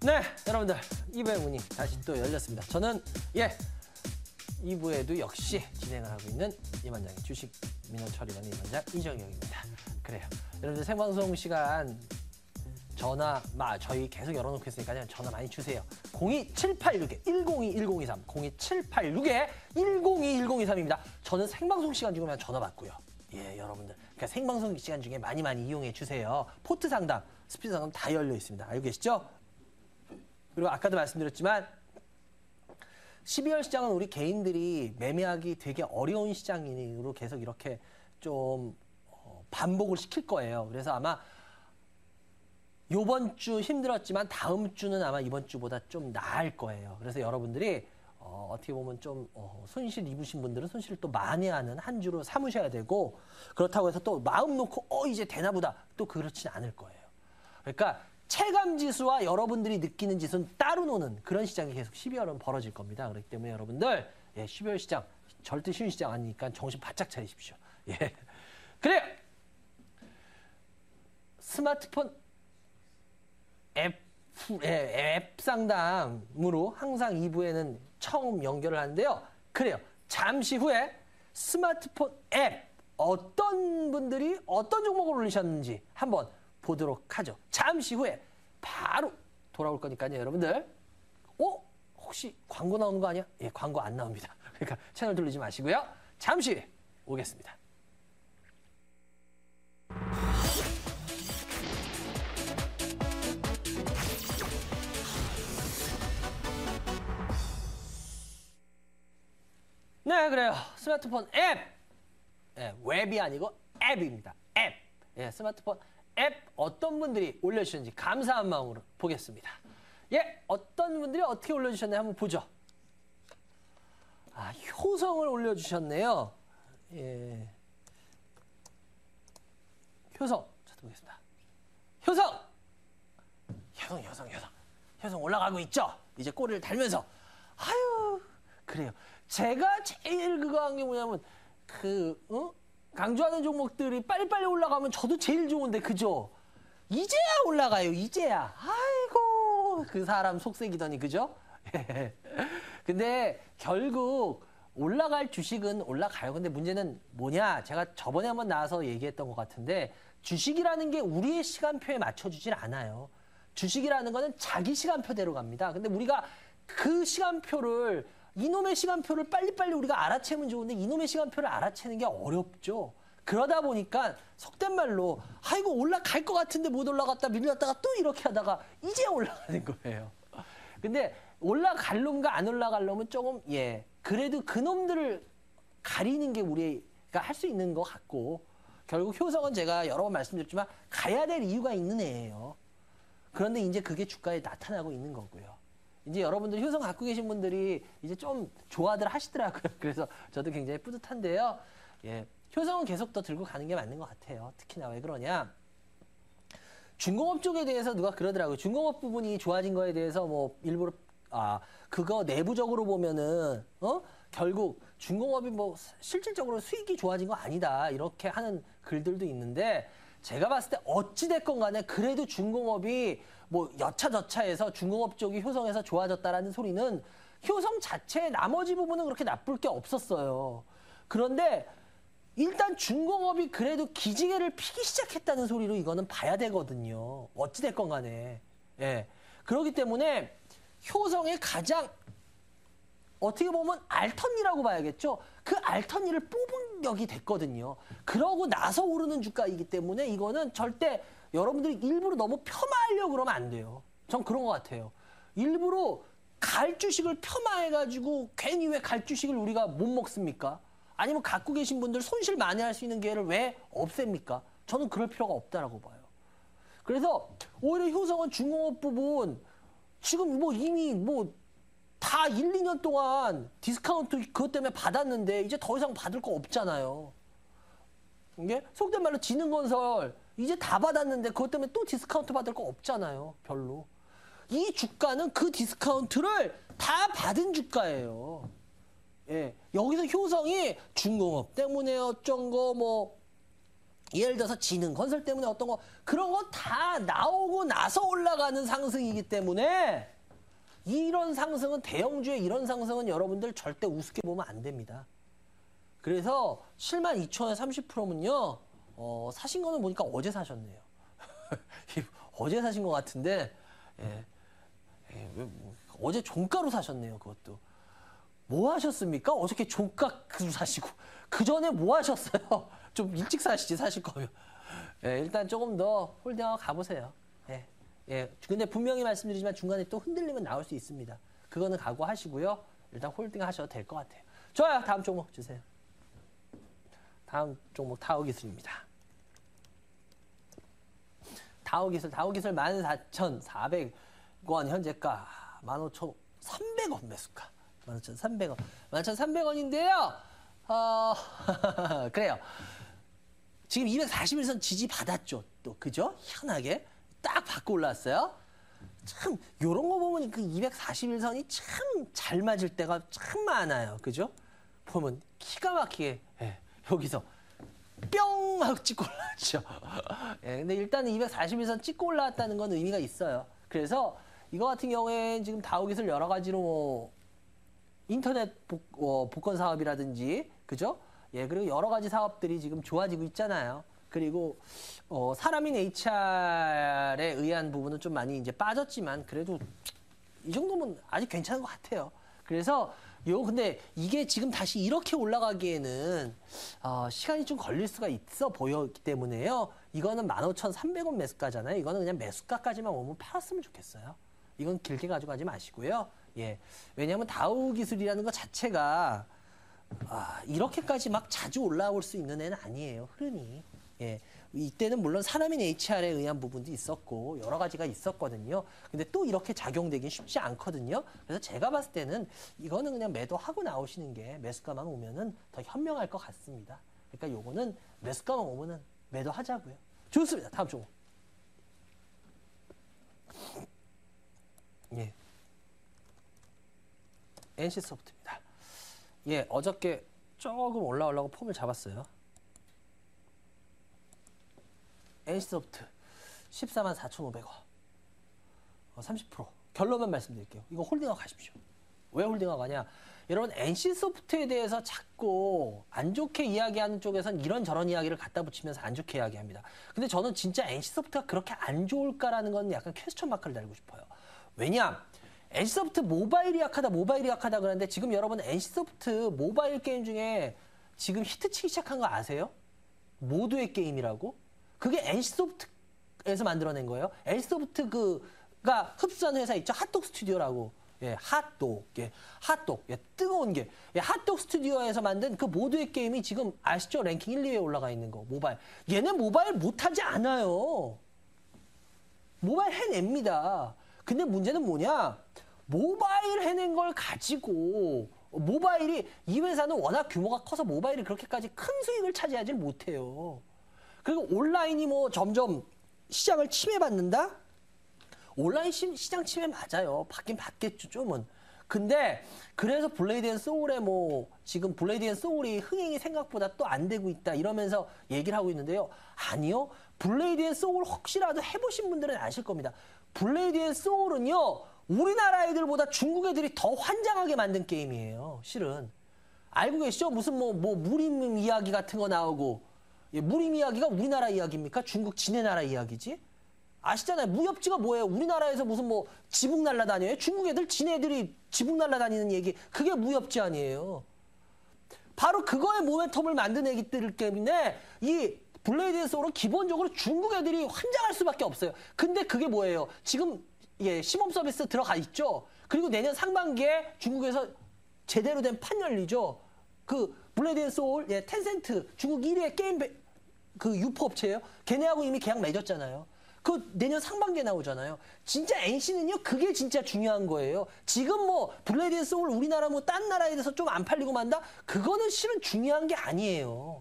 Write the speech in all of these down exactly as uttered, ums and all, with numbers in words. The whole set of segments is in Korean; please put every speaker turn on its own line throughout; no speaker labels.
네, 여러분들 이 부의 문이 다시 또 열렸습니다. 저는 예 이 부에도 역시 진행을 하고 있는 임원장의 주식 민원 처리하는 임원장 이정영입니다. 그래요. 여러분들 생방송 시간 전화 마 저희 계속 열어놓고 있으니까 전화 많이 주세요. 공이 칠팔육 일공이 일공이삼 공이 칠팔육 일공이 일공이삼입니다. 저는 생방송 시간 중에만 전화 받고요. 예, 여러분들. 그러니까 생방송 시간 중에 많이 많이 이용해 주세요. 포트 상담, 스피드 상담 다 열려 있습니다. 알고 계시죠? 그리고 아까도 말씀드렸지만 십이월 시장은 우리 개인들이 매매하기 되게 어려운 시장으로 계속 이렇게 좀 반복을 시킬 거예요. 그래서 아마 이번 주 힘들었지만 다음 주는 아마 이번 주보다 좀 나을 거예요. 그래서 여러분들이 어, 어떻게 보면 좀 어, 손실 입으신 분들은 손실을 또 만회하는 한 주로 삼으셔야 되고, 그렇다고 해서 또 마음 놓고 어 이제 되나 보다 또 그렇진 않을 거예요. 그러니까 체감 지수와 여러분들이 느끼는 지수는 따로 노는 그런 시장이 계속 십이월은 벌어질 겁니다. 그렇기 때문에 여러분들 예, 십이월 시장 절대 쉬운 시장 아니니까 정신 바짝 차리십시오. 예. 그래요. 스마트폰 앱, 예, 앱 상담으로 항상 이 부에는 처음 연결을 하는데요. 그래요. 잠시 후에 스마트폰 앱 어떤 분들이 어떤 종목을 올리셨는지 한번 보도록 하죠. 잠시 후에 바로 돌아올 거니까요, 여러분들. 어? 혹시 광고 나오는 거 아니야? 예, 광고 안 나옵니다. 그러니까 채널 돌리지 마시고요. 잠시 후에 오겠습니다. 네, 그래요. 스마트폰 앱. 예, 웹이 아니고 앱입니다. 앱. 예, 스마트폰 앱 어떤 분들이 올려주셨는지 감사한 마음으로 보겠습니다. 예, 어떤 분들이 어떻게 올려주셨나요? 한번 보죠. 아, 효성을 올려주셨네요. 예. 효성. 찾아보겠습니다. 효성! 효성, 효성, 효성. 효성 올라가고 있죠? 이제 꼬리를 달면서. 아유, 그래요. 제가 제일 그거 한 게 뭐냐면, 그, 어? 강조하는 종목들이 빨리빨리 올라가면 저도 제일 좋은데, 그죠? 이제야 올라가요, 이제야. 아이고, 그 사람 속색이더니, 그죠? 근데 결국 올라갈 주식은 올라가요. 근데 문제는 뭐냐? 제가 저번에 한번 나와서 얘기했던 것 같은데, 주식이라는 게 우리의 시간표에 맞춰주질 않아요. 주식이라는 거는 자기 시간표대로 갑니다. 근데 우리가 그 시간표를 이놈의 시간표를 빨리빨리 우리가 알아채면 좋은데 이놈의 시간표를 알아채는 게 어렵죠. 그러다 보니까 속된 말로 아이고 올라갈 것 같은데 못 올라갔다 밀렸다가 또 이렇게 하다가 이제 올라가는 거예요. 근데 올라갈 놈과 안 올라갈 놈은 조금 예 그래도 그놈들을 가리는 게 우리가 할 수 있는 것 같고, 결국 효성은 제가 여러 번 말씀드렸지만 가야 될 이유가 있는 애예요. 그런데 이제 그게 주가에 나타나고 있는 거고요. 이제 여러분들 효성 갖고 계신 분들이 이제 좀 좋아들 하시더라고요. 그래서 저도 굉장히 뿌듯한데요. 예, 효성은 계속 더 들고 가는 게 맞는 것 같아요. 특히나 왜 그러냐. 중공업 쪽에 대해서 누가 그러더라고요. 중공업 부분이 좋아진 거에 대해서 뭐 일부러 아 그거 내부적으로 보면은 어 결국 중공업이 뭐 실질적으로 수익이 좋아진 거 아니다 이렇게 하는 글들도 있는데, 제가 봤을 때 어찌됐건 간에 그래도 중공업이 뭐 여차저차해서 중공업 쪽이 효성에서 좋아졌다라는 소리는 효성 자체의 나머지 부분은 그렇게 나쁠 게 없었어요. 그런데 일단 중공업이 그래도 기지개를 피기 시작했다는 소리로 이거는 봐야 되거든요. 어찌됐건 간에. 예. 그렇기 때문에 효성의 가장 어떻게 보면 알턴니라고 봐야겠죠. 그 알턴니를 뽑은 격이 됐거든요. 그러고 나서 오르는 주가이기 때문에 이거는 절대 여러분들이 일부러 너무 폄하하려고 그러면 안 돼요. 전 그런 것 같아요. 일부러 갈 주식을 폄하해가지고 괜히 왜 갈 주식을 우리가 못 먹습니까? 아니면 갖고 계신 분들 손실 만회할 수 있는 기회를 왜 없앱니까? 저는 그럴 필요가 없다라고 봐요. 그래서 오히려 효성은 중공업 부분 지금 뭐 이미 뭐 다 일, 이 년 동안 디스카운트 그것 때문에 받았는데 이제 더 이상 받을 거 없잖아요. 이게 속된 말로 지능건설 이제 다 받았는데 그것 때문에 또 디스카운트 받을 거 없잖아요. 별로. 이 주가는 그 디스카운트를 다 받은 주가예요. 예. 여기서 효성이 중공업 때문에 어쩐 거 뭐 예를 들어서 지능건설 때문에 어떤 거 그런 거 다 나오고 나서 올라가는 상승이기 때문에 이런 상승은 대형주의 이런 상승은 여러분들 절대 우습게 보면 안 됩니다. 그래서 칠만 이천 원에 삼십 퍼센트면요. 어, 사신 거는 보니까 어제 사셨네요. 어제 사신 것 같은데 예, 예, 왜, 뭐, 어제 종가로 사셨네요. 그것도. 뭐 하셨습니까? 어저께 종가로 사시고 그 전에 뭐 하셨어요? 좀 일찍 사시지 사실 거면. 예, 일단 조금 더 홀딩하고 가보세요. 예, 예. 근데 분명히 말씀드리지만 중간에 또 흔들리면 나올 수 있습니다. 그거는 각오하시고요. 일단 홀딩 하셔도 될 것 같아요. 좋아요. 다음 종목 주세요. 다음 종목 타오기술입니다. 다오기술, 다오기술 만 사천사백 원 현재가 만 오천삼백 원 매수가. 만 오천삼백 원. 만 오천삼백 원인데요. 어, 그래요. 지금 이백사십일 선 지지 받았죠. 또, 그죠? 희한하게. 딱 받고 올라왔어요. 참, 요런 거 보면 그 이백사십일 선이 참 잘 맞을 때가 참 많아요. 그죠? 보면 기가 막히게, 예, 여기서 뿅! 하고 찍고 올라왔죠. 예, 근데 일단은 이백사십일 선 찍고 올라왔다는 건 의미가 있어요. 그래서 이거 같은 경우에 지금 다오기술 여러 가지로 뭐 인터넷 복, 어, 복권 사업이라든지, 그죠? 예, 그리고 여러 가지 사업들이 지금 좋아지고 있잖아요. 그리고 어, 사람인 에이치알에 의한 부분은 좀 많이 이제 빠졌지만 그래도 이 정도면 아직 괜찮은 것 같아요. 그래서 요 근데 이게 지금 다시 이렇게 올라가기에는 어, 시간이 좀 걸릴 수가 있어 보였기 때문에요. 이거는 만 오천삼백 원 매수가잖아요. 이거는 그냥 매수가까지만 오면 팔았으면 좋겠어요. 이건 길게 가져가지 마시고요. 예, 왜냐하면 다우 기술이라는 것 자체가 아, 이렇게까지 막 자주 올라올 수 있는 애는 아니에요. 흐름이. 예, 이때는 물론 사람인 에이치알에 의한 부분도 있었고 여러 가지가 있었거든요. 근데 또 이렇게 작용되긴 쉽지 않거든요. 그래서 제가 봤을 때는 이거는 그냥 매도하고 나오시는 게 매수가만 오면은 더 현명할 것 같습니다. 그러니까 요거는 매수가만 오면은 매도하자고요. 좋습니다. 다음 종목. 예, 엔씨소프트입니다. 예, 어저께 조금 올라오려고 폼을 잡았어요. 엔씨소프트 십사만 사천오백 원. 어, 삼십 퍼센트. 결론만 말씀드릴게요. 이거 홀딩하고 가십시오. 왜 홀딩하고 가냐? 여러분 엔씨소프트에 대해서 자꾸 안 좋게 이야기하는 쪽에선 이런저런 이야기를 갖다 붙이면서 안 좋게 이야기합니다. 근데 저는 진짜 엔씨소프트가 그렇게 안 좋을까라는 건 약간 퀘스천 마크를 달고 싶어요. 왜냐? 엔씨소프트 모바일이 약하다, 모바일이 약하다 그러는데 지금 여러분 엔씨소프트 모바일 게임 중에 지금 히트치기 시작한 거 아세요? 모두의 게임이라고? 그게 엔씨소프트에서 만들어낸 거예요. 엔씨소프트 그가 흡수한 회사 있죠? 핫독 스튜디오라고. 예, 핫독. 예, 핫독. 예, 뜨거운 게. 예, 핫독 스튜디오에서 만든 그 모두의 게임이 지금 아시죠? 랭킹 일, 이 위에 올라가 있는 거. 모바일. 얘네 모바일 못하지 않아요. 모바일 해냅니다. 근데 문제는 뭐냐? 모바일 해낸 걸 가지고 모바일이 이 회사는 워낙 규모가 커서 모바일이 그렇게까지 큰 수익을 차지하지 못해요. 그리고 온라인이 뭐 점점 시장을 침해받는다? 온라인 시, 시장 침해 맞아요. 받긴 받겠죠, 좀은. 근데 그래서 블레이드 앤 소울에 뭐 지금 블레이드 앤 소울이 흥행이 생각보다 또 안 되고 있다 이러면서 얘기를 하고 있는데요. 아니요. 블레이드 앤 소울 혹시라도 해보신 분들은 아실 겁니다. 블레이드 앤 소울은요. 우리나라 애들보다 중국 애들이 더 환장하게 만든 게임이에요. 실은. 알고 계시죠? 무슨 뭐, 뭐 무림 이야기 같은 거 나오고. 예, 무림 이야기가 우리나라 이야기입니까? 중국 지네 나라 이야기지? 아시잖아요. 무협지가 뭐예요? 우리나라에서 무슨 뭐 지붕 날라다녀요? 중국 애들 지네들이 지붕 날라다니는 얘기. 그게 무협지 아니에요. 바로 그거의 모멘텀을 만든 애기들 때문에 이 블레이드 앤 소울은 기본적으로 중국 애들이 환장할 수밖에 없어요. 근데 그게 뭐예요? 지금 예, 시범 서비스 들어가 있죠. 그리고 내년 상반기에 중국에서 제대로 된 판 열리죠. 그 블레이드 앤 소울, 예, 텐센트 중국 일 위의 게임 배, 그 유포 업체예요. 걔네하고 이미 계약 맺었잖아요. 그 내년 상반기에 나오잖아요. 진짜 엔씨는요, 그게 진짜 중요한 거예요. 지금 뭐 블레이드 앤 소울 우리나라 뭐 딴 나라에 대해서 좀 안 팔리고 만다? 그거는 실은 중요한 게 아니에요.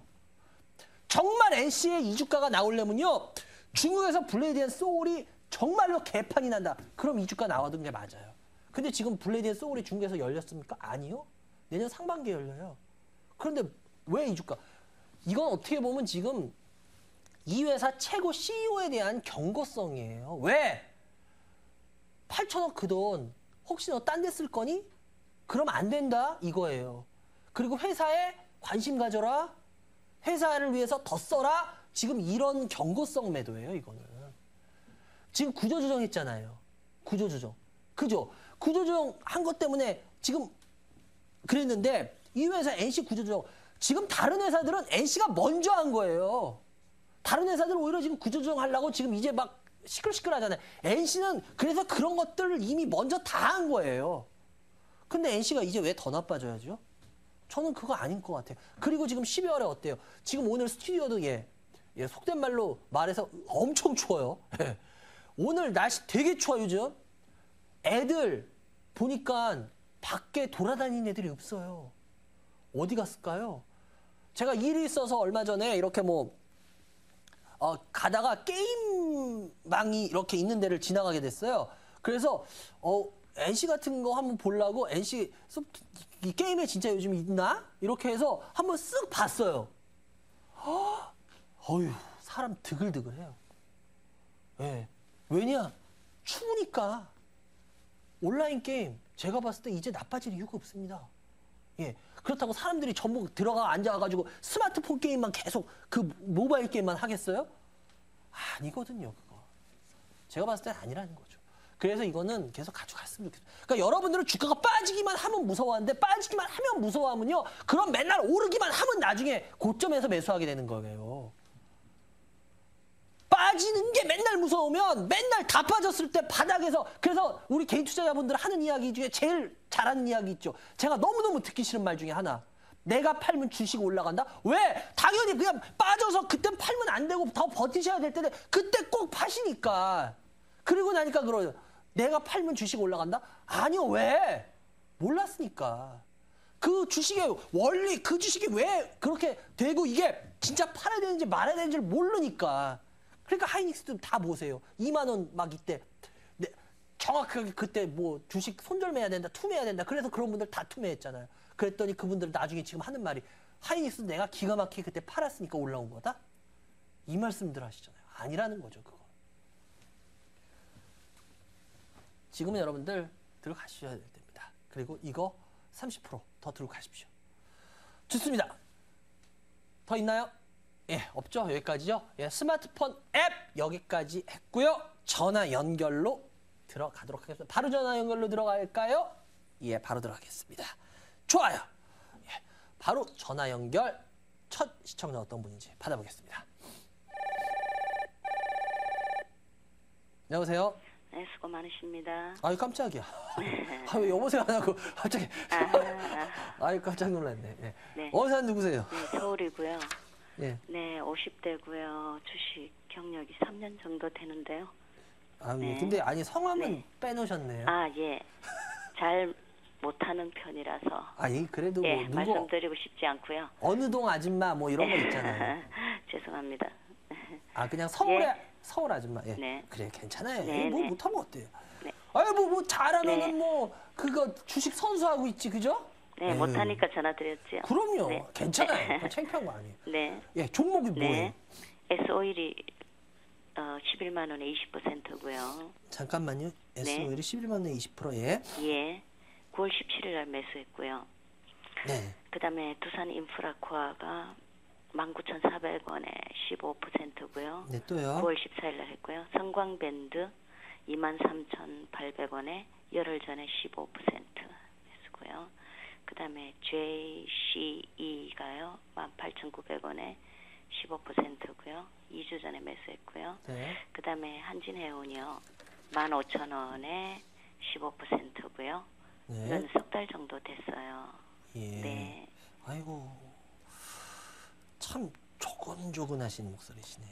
정말 엔씨의 이 주가가 나오려면요, 중국에서 블레이드 앤 소울이 정말로 개판이 난다. 그럼 이 주가 나와둔 게 맞아요. 근데 지금 블레이드 앤 소울이 중국에서 열렸습니까? 아니요. 내년 상반기에 열려요. 그런데 왜 이 주가? 이건 어떻게 보면 지금 이 회사 최고 씨이오에 대한 경고성이에요. 왜? 팔천억 그 돈 혹시 너 딴 데 쓸 거니? 그러면 안 된다 이거예요. 그리고 회사에 관심 가져라. 회사를 위해서 더 써라. 지금 이런 경고성 매도예요, 이거는. 지금 구조조정 했잖아요. 구조조정. 그죠? 구조조정 한 것 때문에 지금 그랬는데 이 회사 엔씨 구조조정 지금 다른 회사들은 엔씨가 먼저 한 거예요. 다른 회사들은 오히려 지금 구조조정 하려고 지금 이제 막 시끌시끌하잖아요. 엔씨는 그래서 그런 것들을 이미 먼저 다 한 거예요. 근데 엔씨가 이제 왜 더 나빠져야죠? 저는 그거 아닌 것 같아요. 그리고 지금 십이월에 어때요? 지금 오늘 스튜디오도 예, 예 속된 말로 말해서 엄청 추워요. 예. 오늘 날씨 되게 추워요, 요즘. 애들 보니까 밖에 돌아다니는 애들이 없어요. 어디 갔을까요? 제가 일이 있어서 얼마 전에 이렇게 뭐 어, 가다가 게임망이 이렇게 있는 데를 지나가게 됐어요. 그래서 어, 엔씨 같은 거 한번 보려고 엔씨 이 게임에 진짜 요즘 있나? 이렇게 해서 한번 쓱 봤어요. 허, 어휴, 사람 드글드글해요. 예. 왜냐? 추우니까. 온라인 게임 제가 봤을 때 이제 나빠질 이유가 없습니다. 예. 그렇다고 사람들이 전부 들어가 앉아가지고 스마트폰 게임만 계속 그 모바일 게임만 하겠어요? 아니거든요, 그거. 제가 봤을 땐 아니라는 거죠. 그래서 이거는 계속 가져갔으면 좋겠어요. 그러니까 여러분들은 주가가 빠지기만 하면 무서워하는데 빠지기만 하면 무서워하면요. 그럼 맨날 오르기만 하면 나중에 고점에서 매수하게 되는 거예요. 빠지는 게 맨날 무서우면 맨날 다 빠졌을 때 바닥에서 그래서 우리 개인 투자자분들 하는 이야기 중에 제일 잘하는 이야기 있죠. 제가 너무너무 듣기 싫은 말 중에 하나. 내가 팔면 주식 올라간다? 왜? 당연히 그냥 빠져서 그땐 팔면 안 되고 더 버티셔야 될 텐데 그때 꼭 파시니까. 그리고 나니까 그러요. 내가 팔면 주식 올라간다? 아니요. 왜? 몰랐으니까. 그 주식의 원리, 그 주식이 왜 그렇게 되고 이게 진짜 팔아야 되는지 말아야 되는지를 모르니까. 그러니까 하이닉스도 다 보세요. 이만 원 막 이때 네, 정확하게 그때 뭐 주식 손절매야 된다, 투매야 된다. 그래서 그런 분들 다 투매했잖아요. 그랬더니 그분들 나중에 지금 하는 말이 하이닉스 내가 기가 막히게 그때 팔았으니까 올라온 거다? 이 말씀들 하시잖아요. 아니라는 거죠, 그거. 지금은 여러분들 들어가셔야 될 때입니다. 그리고 이거 삼십 퍼센트 더 들고 가십시오. 좋습니다. 더 있나요? 예, 없죠? 여기까지죠? 예, 스마트폰 앱 여기까지 했고요. 전화 연결로 들어가도록 하겠습니다. 바로 전화 연결로 들어갈까요? 예, 바로 들어가겠습니다. 좋아요. 예, 바로 전화 연결 첫 시청자 어떤 분인지 받아보겠습니다. 여보세요?
네, 수고 많으십니다.
아유, 깜짝이야. 아, 왜 여보세요 안 하고 갑자기.
아, 아.
아유, 깜짝 놀랐네. 예.
네.
어디 사는 누구세요?
네, 서울이고요.
예.
네, 오십 대고요. 주식 경력이 삼 년 정도 되는데요.
아,
네.
예. 근데 아니 성함은
네.
빼놓으셨네요.
아, 예. 잘 못하는 편이라서.
아니, 그래도
예,
뭐 누구
말씀드리고 싶지 않고요.
어느 동 아줌마 뭐 이런 거 있잖아요.
죄송합니다.
아, 그냥 서울에
예.
서울 아줌마. 예.
네.
그래, 괜찮아요.
네,
뭐
네.
못하면 어때요?
네.
아유, 뭐, 뭐 잘하면은
네.
뭐 그거 주식 선수하고 있지, 그죠?
네,
에휴.
못하니까 전화드렸죠.
그럼요.
네.
괜찮아요. 그거 창피한 거 아니에요.
네.
예, 종목이 뭐예요?
네. 에스오일이 어, 십일만 원에 이십 퍼센트고요.
잠깐만요. 에스오일이 십일만 원에 이십 퍼센트. 예.
예. 구월 십칠일 날 매수했고요.
네.
그다음에 두산 인프라코아가 만 구천사백 원에 십오 퍼센트고요.
네, 또요.
구월 십사일 날 했고요. 성광밴드 이만 삼천팔백 원에 열흘 전에 십오 퍼센트 매수고요. 그다음에 제이씨이가요. 만 팔천구백 원에 십오 퍼센트고요. 이 주 전에 매수했고요.
네.
그다음에 한진해운이요. 만 오천 원에 십오 퍼센트고요.
네.
이건 석 달 정도 됐어요.
예.
네.
아이고. 참 조근조근하신 목소리시네요.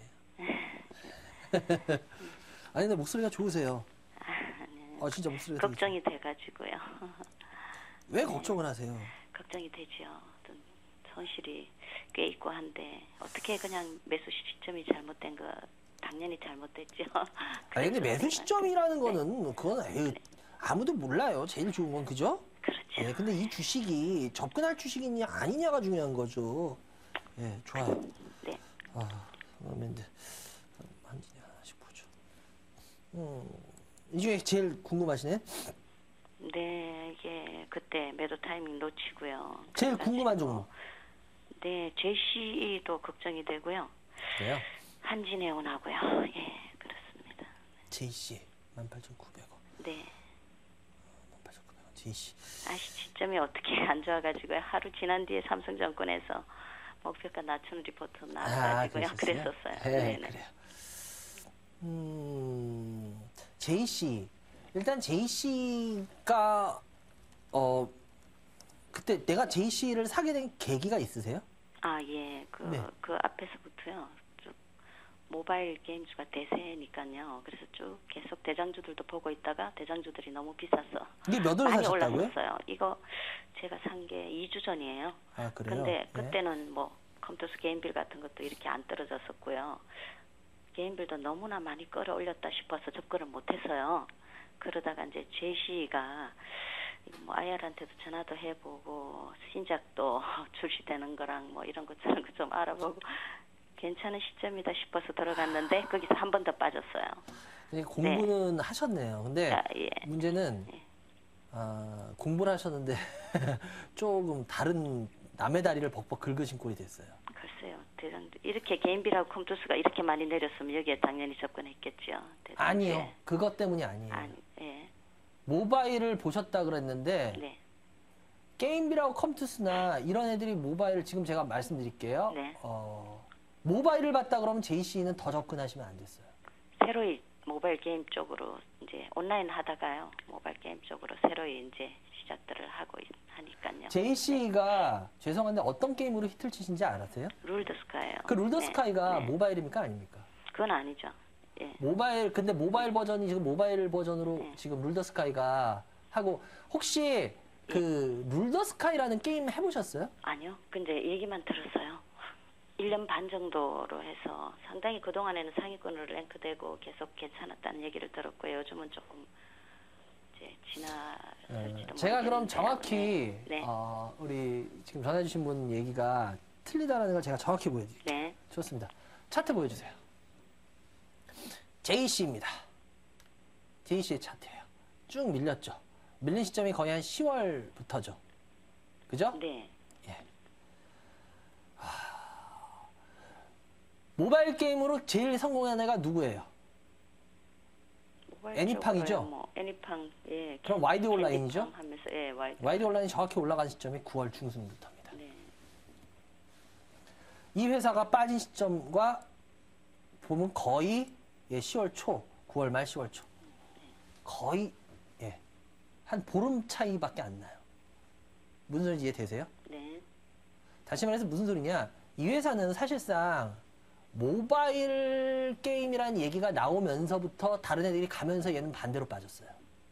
아니, 근데 목소리가 좋으세요.
아, 네.
아, 진짜 목소리가 되게
걱정이 돼가지고요.
왜 걱정을 하세요?
걱정이 되죠. 어떤 손실이 꽤 있고 한데 어떻게 그냥 매수 시점이 잘못된 거 당연히 잘못됐죠.
아니, 근데 매수 시점이라는
네.
거는 그건 에휴, 아무도 몰라요. 제일 좋은 건 그죠?
그렇죠.
예, 근데 이 주식이 접근할 주식이냐 아니냐가 중요한 거죠. 예, 좋아요.
네.
아, 성광밴드 한진이 하나씩 보죠. 음, 이 중에 제일 궁금하시네?
네, 이게 그때 매도 타이밍 놓치고요.
제일
그래가지고,
궁금한 종목.
네, 제이씨도 걱정이 되고요.
그래요?
한진해운하고요. 예, 그렇습니다.
제이씨 만 팔천구백 원.
네.
만 팔천구백 원 제이씨.
아시 시점이 어떻게 안 좋아가지고요. 하루 지난 뒤에 삼성증권에서 목표가 낮추는 리포트 나와가지고요.
아,
그랬었어요.
네,
네네.
그래요. 음, 제이씨. 일단 제이씨가 어 그때 내가 제이씨를 사게 된 계기가 있으세요?
아, 예. 그,
네.
그 앞에서부터요. 쭉 모바일 게임주가 대세니까요. 그래서 쭉 계속 대장주들도 보고 있다가 대장주들이 너무 비싸서
이게 몇 원에
많이
사셨다고요?
올랐었어요. 이거 제가 산 게 이 주 전이에요.
아, 그래요?
근데
네.
그때는 뭐 컴퓨터 게임빌 같은 것도 이렇게 안 떨어졌었고요. 게임빌도 너무나 많이 끌어올렸다 싶어서 접근을 못했어요. 그러다가 이제 제이씨가 뭐 아이알한테도 전화도 해보고 신작도 출시되는 거랑 뭐 이런 것 저런 거 좀 알아보고 괜찮은 시점이다 싶어서 들어갔는데 거기서 한 번 더 빠졌어요.
근데 공부는
네.
하셨네요. 근데
아, 예.
문제는
예.
아, 공부를 하셨는데 조금 다른 남의 다리를 벅벅 긁으신 꼴이 됐어요.
글쎄요. 대장주 이렇게 게임비라고 컴투스가 이렇게 많이 내렸으면 여기에 당연히 접근했겠죠. 대장주에.
아니요. 그것 때문이 아니에요.
아니, 예.
모바일을 보셨다 그랬는데
네.
게임비라고 컴투스나 이런 애들이 모바일 지금 제가 말씀드릴게요.
네.
어, 모바일을 봤다 그러면 제이씨는 더 접근하시면 안 됐어요.
새로이 모바일 게임 쪽으로 이제 온라인 하다가요. 모바일 게임 쪽으로 새로이 이제 시작들을 하고 있, 하니까요.
제이씨가 죄송한데 어떤 게임으로 히트를 치신지 알았어요?
룰드스카예요.
그 룰더스카이가
네.
모바일입니까 아닙니까?
그건 아니죠. 예.
모바일 근데 모바일 버전이 지금 모바일 버전으로
네.
지금 룰더스카이가 하고 혹시 그 룰더스카이라는 게임 해보셨어요?
아니요. 근데 얘기만 들었어요. 일 년 반 정도로 해서 상당히 그동안에는 상위권으로 랭크되고 계속 괜찮았다는 얘기를 들었고요. 요즘은 조금 이제 지나갈지도
제가 그럼
모르겠는데요.
정확히
네. 네.
어, 우리 지금 전해주신 분 얘기가 틀리다라는 걸 제가 정확히 보여드릴게요.
네.
좋습니다. 차트 보여주세요. 제이씨입니다. 제이씨의 차트예요. 쭉 밀렸죠. 밀린 시점이 거의 한 시월부터죠. 그죠?
네.
모바일 게임으로 제일 성공한 애가 누구예요?
모바일
애니팡이죠?
쪽으로요, 뭐 애니팡. 예.
그럼
캔-
와이드 온라인이죠?
캔디팡 하면서 예, 와이드.
와이드 온라인이 정확히 올라간 시점이 구월 중순부터입니다.
네.
이 회사가 빠진 시점과 보면 거의 예, 시월 초, 구월 말 시월 초. 거의 예, 한 보름 차이밖에 안 나요. 무슨 소리인지 이해되세요?
네.
다시 말해서 무슨 소리냐? 이 회사는 사실상 모바일 게임이라는 얘기가 나오면서부터 다른 애들이 가면서 얘는 반대로 빠졌어요.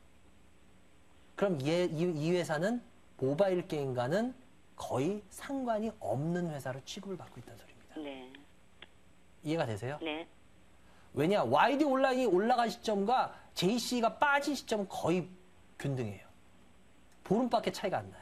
그럼 얘, 이, 이 회사는 모바일 게임과는 거의 상관이 없는 회사로 취급을 받고 있다는 소리입니다.
네.
이해가 되세요?
네.
왜냐? 와이드 온라인이 올라간 시점과 제이씨가 빠진 시점은 거의 균등해요. 보름밖에 차이가 안 나요.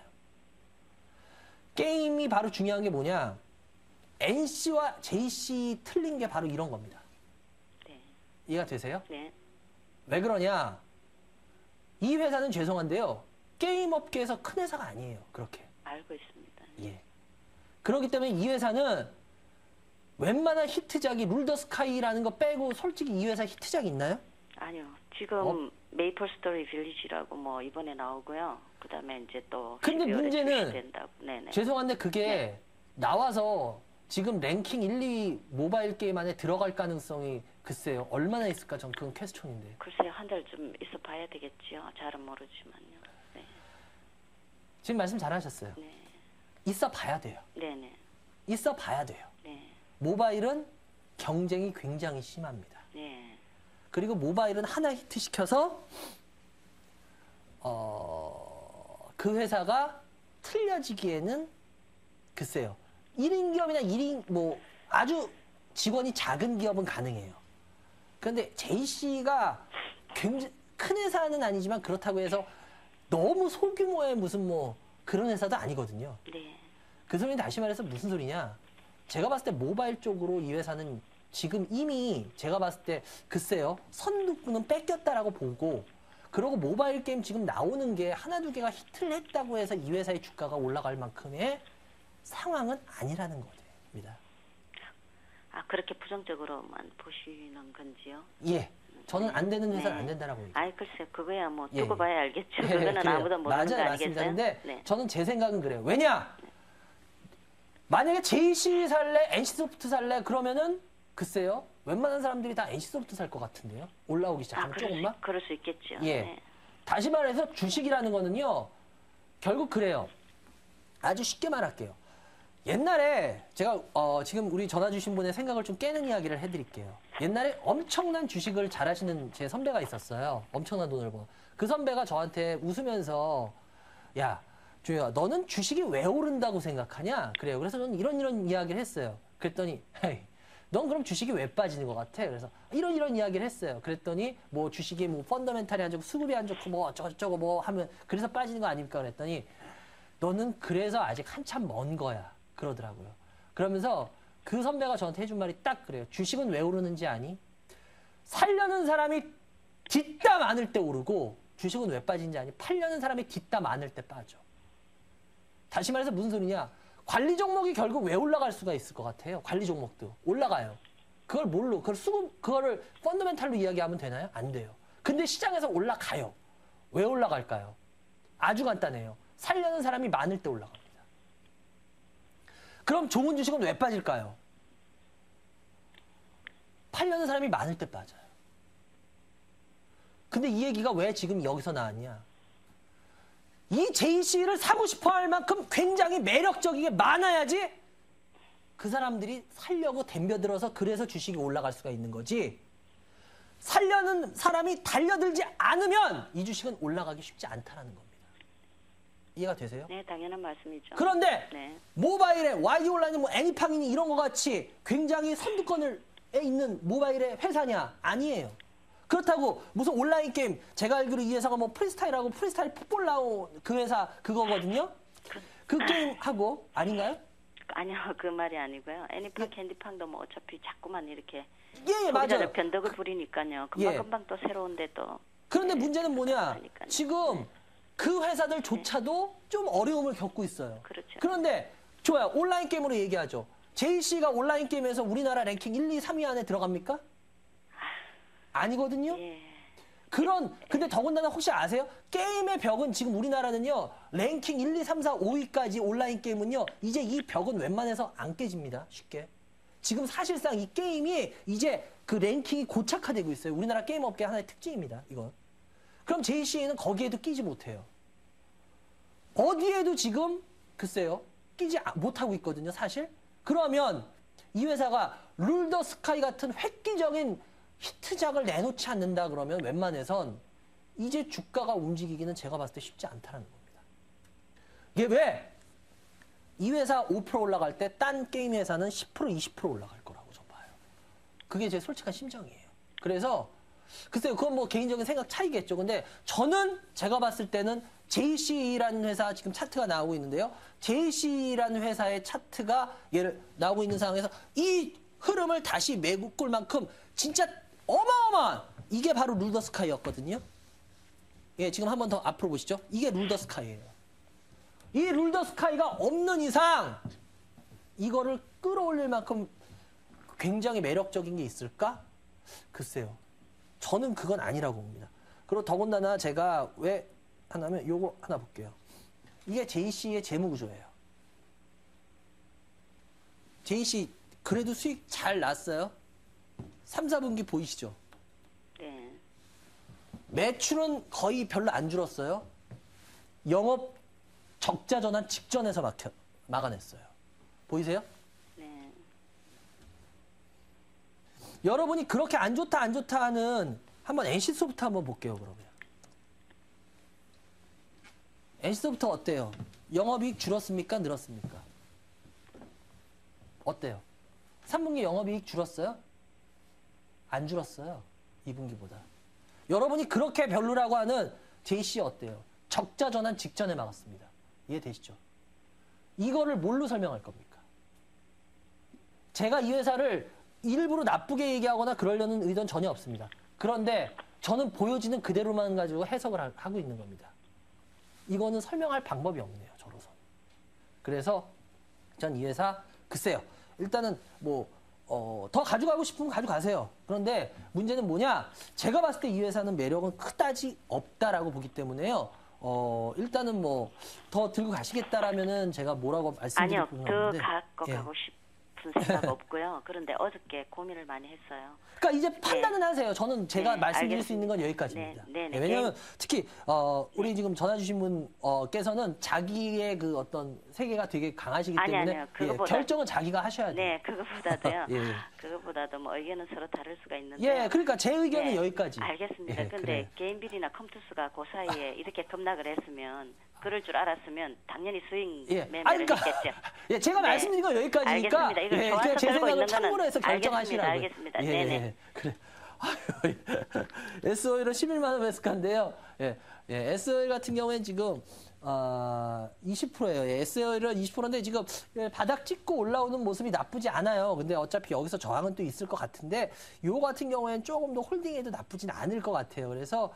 게임이 바로 중요한 게 뭐냐? 엔씨와 제이씨 틀린 게 바로 이런 겁니다.
네.
이해가 되세요?
네.
왜 그러냐? 이 회사는 죄송한데요. 게임 업계에서 큰 회사가 아니에요. 그렇게.
알고 있습니다.
예. 그렇기 때문에 이 회사는 웬만한 히트작이 룰더스카이라는 거 빼고 솔직히 이 회사 히트작이 있나요?
아니요. 지금
어?
메이플 스토리 빌리지라고 뭐 이번에 나오고요. 그다음에 이제 또
근데
십이월에
문제는
출시된다고. 네네.
죄송한데 그게
네.
나와서 지금 랭킹 일, 이 모바일 게임 안에 들어갈 가능성이 글쎄요. 얼마나 있을까? 전 그건 퀘스천인데.
글쎄요. 한 달 좀 있어 봐야 되겠지요. 잘은 모르지만요. 네.
지금 말씀 잘하셨어요.
네.
있어 봐야 돼요.
네네.
있어 봐야 돼요.
네.
모바일은 경쟁이 굉장히 심합니다.
네.
그리고 모바일은 하나 히트시켜서 어, 그 회사가 틀려지기에는 글쎄요. 일 인 기업이나 일 인 뭐 아주 직원이 작은 기업은 가능해요. 그런데 제이씨가 굉장히 큰 회사는 아니지만 그렇다고 해서 너무 소규모의 무슨 뭐 그런 회사도 아니거든요.
네.
그 소리는 다시 말해서 무슨 소리냐? 제가 봤을 때 모바일 쪽으로 이 회사는 지금 이미 제가 봤을 때 글쎄요. 선두는 뺏겼다라고 보고 그리고 모바일 게임 지금 나오는 게 하나 두 개가 히트를 했다고 해서 이 회사의 주가가 올라갈 만큼의 상황은 아니라는 겁니다.
아, 그렇게 부정적으로만 보시는 건지요?
예. 저는 안 되는 회사는
네.
안 된다라고 얘기해요.
아이, 글쎄요. 그거야 뭐
예,
두고
예.
봐야 알겠죠.
예,
그거는
그래요.
아무도 모르는
맞아요,
거
맞습니다.
아니겠어요?
근데
네.
저는 제 생각은 그래요. 왜냐? 만약에 제이씨 살래, 엔씨소프트 살래 그러면은 글쎄요. 웬만한 사람들이 다 엔씨소프트 살 것 같은데요. 올라오기
아,
시작하면
그럴
조금만.
수, 그럴 수 있겠죠.
예.
네.
다시 말해서 주식이라는 거는요. 결국 그래요. 아주 쉽게 말할게요. 옛날에 제가 어, 지금 우리 전화 주신 분의 생각을 좀 깨는 이야기를 해드릴게요. 옛날에 엄청난 주식을 잘하시는 제 선배가 있었어요. 엄청난 돈을 번. 그 선배가 저한테 웃으면서 야, 주희야, 너는 주식이 왜 오른다고 생각하냐? 그래요. 그래서 저는 이런 이런 이야기를 했어요. 그랬더니 헤이, 넌 그럼 주식이 왜 빠지는 것 같아? 그래서 이런 이런 이야기를 했어요. 그랬더니 뭐 주식이 뭐 펀더멘탈이 안 좋고 수급이 안 좋고 뭐 어쩌고저쩌고 뭐 하면 그래서 빠지는 거 아닙니까? 그랬더니 너는 그래서 아직 한참 먼 거야. 그러더라고요. 그러면서 그 선배가 저한테 해준 말이 딱 그래요. 주식은 왜 오르는지 아니? 살려는 사람이 뒷담 안을 때 오르고 주식은 왜 빠지는지 아니? 팔려는 사람이 뒷담 안을 때 빠져. 다시 말해서 무슨 소리냐? 관리 종목이 결국 왜 올라갈 수가 있을 것 같아요? 관리 종목도 올라가요. 그걸 뭘로? 그걸 수급, 그거를 펀더멘탈로 이야기하면 되나요? 안 돼요. 근데 시장에서 올라가요. 왜 올라갈까요? 아주 간단해요. 살려는 사람이 많을 때 올라갑니다. 그럼 좋은 주식은 왜 빠질까요? 팔려는 사람이 많을 때 빠져요. 근데 이 얘기가 왜 지금 여기서 나왔냐? 이 제이씨를 사고 싶어 할 만큼 굉장히 매력적이게 많아야지 그 사람들이 살려고 덤벼들어서 그래서 주식이 올라갈 수가 있는 거지. 살려는 사람이 달려들지 않으면 이 주식은 올라가기 쉽지 않다는 겁니다. 이해가 되세요?
네, 당연한 말씀이죠.
그런데
네.
모바일에 와이디 온라인이 뭐 애니팡이니 이런 거 같이 굉장히 선두권에 있는 모바일의 회사냐? 아니에요. 그렇다고 무슨 온라인 게임 제가 알기로 이 회사가 뭐 프리스타일하고 프리스타일 풋볼 나온 그 회사 그거거든요. 그 게임하고 아닌가요?
아니요, 그 말이 아니고요. 애니팡,
예.
캔디팡도 뭐 어차피 자꾸만 이렇게
예, 예 맞아요.
소비자들 변덕을 부리니까요. 금방
예.
금방 또 새로운데 또.
그런데
네,
문제는 뭐냐?
그러니까요.
지금
네.
그 회사들조차도 좀 어려움을 겪고 있어요.
그렇죠.
그런데 좋아요. 온라인 게임으로 얘기하죠. 제이씨가 온라인 게임에서 우리나라 랭킹 일, 이, 삼 위 안에 들어갑니까? 아니거든요.
예.
그런 근데 더군다나 혹시 아세요? 게임의 벽은 지금 우리나라는요. 랭킹 일, 이, 삼, 사, 오 위까지 온라인 게임은요. 이제 이 벽은 웬만해서 안 깨집니다. 쉽게. 지금 사실상 이 게임이 이제 그 랭킹이 고착화되고 있어요. 우리나라 게임 업계 하나의 특징입니다. 이건. 그럼 제이씨는 거기에도 끼지 못해요. 어디에도 지금 글쎄요. 끼지 못하고 있거든요. 사실. 그러면 이 회사가 룰 더 스카이 같은 획기적인 히트작을 내놓지 않는다 그러면 웬만해선 이제 주가가 움직이기는 제가 봤을 때 쉽지 않다는 겁니다. 이게 왜? 이 회사 오 퍼센트 올라갈 때 딴 게임 회사는 십 퍼센트, 이십 퍼센트 올라갈 거라고 저 봐요. 그게 제 솔직한 심정이에요. 그래서 글쎄요, 그건 뭐 개인적인 생각 차이겠죠. 근데 저는 제가 봤을 때는 제이씨라는 회사 지금 차트가 나오고 있는데요. 제이씨라는 회사의 차트가 얘를 나오고 있는 상황에서 이 흐름을 다시 메꿀 만큼 진짜 어마어마한 이게 바로 룰더 스카이였거든요. 예, 지금 한 번 더 앞으로 보시죠. 이게 룰더 스카이예요. 이 룰더 스카이가 없는 이상 이거를 끌어올릴 만큼 굉장히 매력적인 게 있을까? 글쎄요. 저는 그건 아니라고 봅니다. 그리고 더군다나 제가 왜 하냐면 요거 하나 볼게요. 이게 제이씨의 재무 구조예요. 제이씨 그래도 수익 잘 났어요. 삼, 사분기 보이시죠?
네.
매출은 거의 별로 안 줄었어요. 영업 적자 전환 직전에서 막혀, 막아냈어요. 보이세요?
네.
여러분이 그렇게 안 좋다 안 좋다 하는 한번 엔씨소프트 한번 볼게요. 그러면 엔씨소프트 어때요? 영업이익 줄었습니까? 늘었습니까? 어때요? 삼 분기 영업이익 줄었어요? 안 줄었어요. 이 분기보다. 여러분이 그렇게 별로라고 하는 제이씨 어때요? 적자 전환 직전에 막았습니다. 이해되시죠? 이거를 뭘로 설명할 겁니까? 제가 이 회사를 일부러 나쁘게 얘기하거나 그러려는 의도는 전혀 없습니다. 그런데 저는 보여지는 그대로만 가지고 해석을 하, 하고 있는 겁니다. 이거는 설명할 방법이 없네요, 저로서. 그래서 전 이 회사 글쎄요. 일단은 뭐 어, 더 가져가고 싶으면 가져가세요. 그런데 문제는 뭐냐? 제가 봤을 때 이 회사는 매력은 그다지 없다라고 보기 때문에요. 어, 일단은 뭐 더 들고 가시겠다라면은 제가 뭐라고 말씀드릴
아니요,
건
더
없는데.
갖고
예.
가고 싶은 생각 없고요. 그런데 어저께 고민을 많이 했어요.
그러니까 이제 판단은 하세요. 저는 제가
네,
말씀드릴 수
알겠습니다.
있는 건 여기까지입니다.
네, 네, 네.
예, 왜냐하면 특히 어, 우리 지금 전화 주신 분께서는 자기의 그 어떤 세계가 되게 강하시기
아니,
때문에
아니요.
예,
그거보다-
결정은 자기가 하셔야 돼요.
네, 그거보다도요.
예.
그거보다도 뭐 의견은 서로 다를 수가 있는데.
예, 그러니까 제 의견은
네,
여기까지.
알겠습니다.
예,
근데
그래요.
개인비리나 컴투스가 그 사이에 이렇게 급락을 했으면 그럴 줄 알았으면 당연히 수익
예.
매매를
아니, 그러니까,
했겠죠.
예, 제가
네.
말씀드린 건 여기까지니까.
알겠습니다. 이걸
예,
좋아서
그냥 제
들고
생각을
있는
참고로 해서
거는
결정하시라고요.
알겠습니다.
예,
네네.
예, 그래. 아유, 에스오일은 십일만 원 매수가인데요. 예, 예, 에스오일 같은 경우엔 지금 어, 이십 퍼센트예요. 예, 에스오일은 이십 퍼센트인데 지금 예, 바닥 찍고 올라오는 모습이 나쁘지 않아요. 근데 어차피 여기서 저항은 또 있을 것 같은데 요 같은 경우엔 조금 더 홀딩해도 나쁘진 않을 것 같아요. 그래서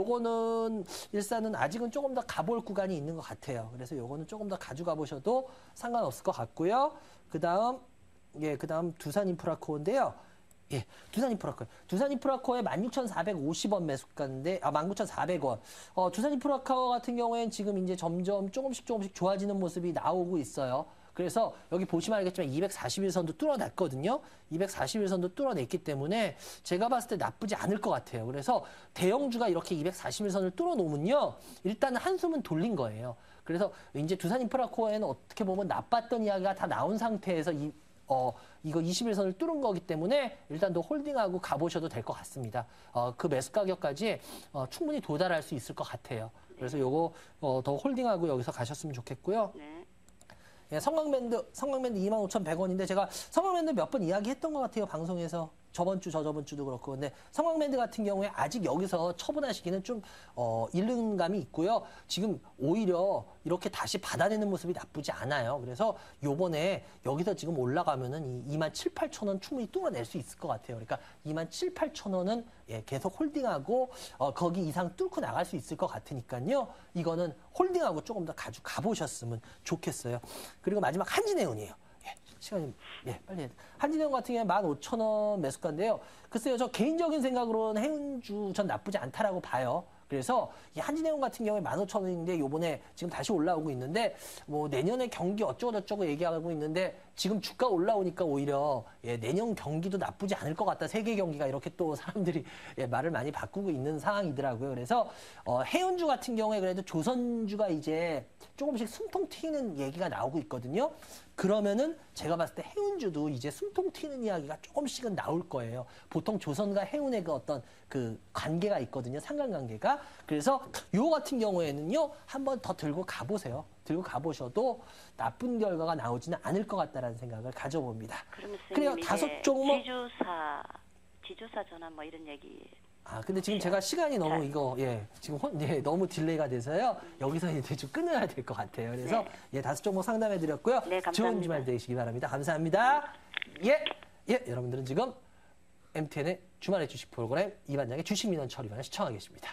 요거는 일단은 아직은 조금 더 가볼 구간이 있는 것 같아요. 그래서 요거는 조금 더 가져가 보셔도 상관없을 것 같고요. 그다음 예, 그다음 두산 인프라코어인데요. 예, 두산 인프라코어. 두산 인프라코어의 만 육천 사백오십 원 매수가인데, 아, 만 구천 사백 원. 어, 두산 인프라코어 같은 경우에는 지금 이제 점점 조금씩 조금씩 좋아지는 모습이 나오고 있어요. 그래서 여기 보시면 알겠지만 이백사십일 선도 뚫어냈거든요. 이백사십일 선도 뚫어냈기 때문에 제가 봤을 때 나쁘지 않을 것 같아요. 그래서 대형주가 이렇게 이백사십일 선을 뚫어놓으면요. 일단 한숨은 돌린 거예요. 그래서 이제 두산 인프라코어에는 어떻게 보면 나빴던 이야기가 다 나온 상태에서 이 어, 이거 이십일 선을 뚫은 거기 때문에 일단 더 홀딩하고 가보셔도 될 것 같습니다. 어, 그 매수 가격까지 어, 충분히 도달할 수 있을 것 같아요. 그래서 요거 어, 더 홀딩하고 여기서 가셨으면 좋겠고요.
네.
예, 성광밴드, 성광밴드 이만 오천백 원인데 제가 성광밴드 몇 번 이야기했던 것 같아요. 방송에서. 저번 주, 저저번 주도 그렇고. 근데 성광밴드 같은 경우에 아직 여기서 처분하시기는 좀, 어, 이른 감이 있고요. 지금 오히려 이렇게 다시 받아내는 모습이 나쁘지 않아요. 그래서 요번에 여기서 지금 올라가면은 이 이만 칠, 팔천 원 충분히 뚫어낼 수 있을 것 같아요. 그러니까 이만 칠, 팔천 원은 예, 계속 홀딩하고, 어, 거기 이상 뚫고 나갈 수 있을 것 같으니까요. 이거는 홀딩하고 조금 더 가지고 가보셨으면 좋겠어요. 그리고 마지막 한진해운이에요. 예, 시간이, 예, 빨리 해야 돼. 한진해운 같은 경우에 만 오천 원 매수가인데요. 글쎄요, 저 개인적인 생각으로는 해운주 전 나쁘지 않다라고 봐요. 그래서 이 한진해운 같은 경우에 만 오천 원인데 요번에 지금 다시 올라오고 있는데 뭐 내년에 경기 어쩌고저쩌고 얘기하고 있는데 지금 주가 올라오니까 오히려 예, 내년 경기도 나쁘지 않을 것 같다. 세계 경기가 이렇게 또 사람들이 예, 말을 많이 바꾸고 있는 상황이더라고요. 그래서 어, 해운주 같은 경우에 그래도 조선주가 이제 조금씩 숨통 튀는 얘기가 나오고 있거든요. 그러면은 제가 봤을 때 해운주도 이제 숨통 튀는 이야기가 조금씩은 나올 거예요. 보통 조선과 해운의 그 어떤 그 관계가 있거든요. 상관관계가. 그래서 요 같은 경우에는요. 한번 더 들고 가보세요. 들고 가보셔도 나쁜 결과가 나오지는 않을 것 같다라는 생각을 가져봅니다.
그러면
그래요.
선생님
다섯
이제
종목.
지주사, 지주사 전환 뭐 이런 얘기.
아, 근데 지금 제가 시간이 너무
자.
이거, 예, 지금 혼, 예, 너무 딜레이가 돼서요. 여기서 이제 좀 끊어야 될 것 같아요. 그래서,
네.
예, 다섯 종목 상담해 드렸고요.
네, 감사합니다.
좋은 주말 되시기 바랍니다. 감사합니다. 예, 예, 여러분들은 지금 엠티엔의 주말의 주식 프로그램 이반장의 주식 민원 처리반을 시청하고 계십니다.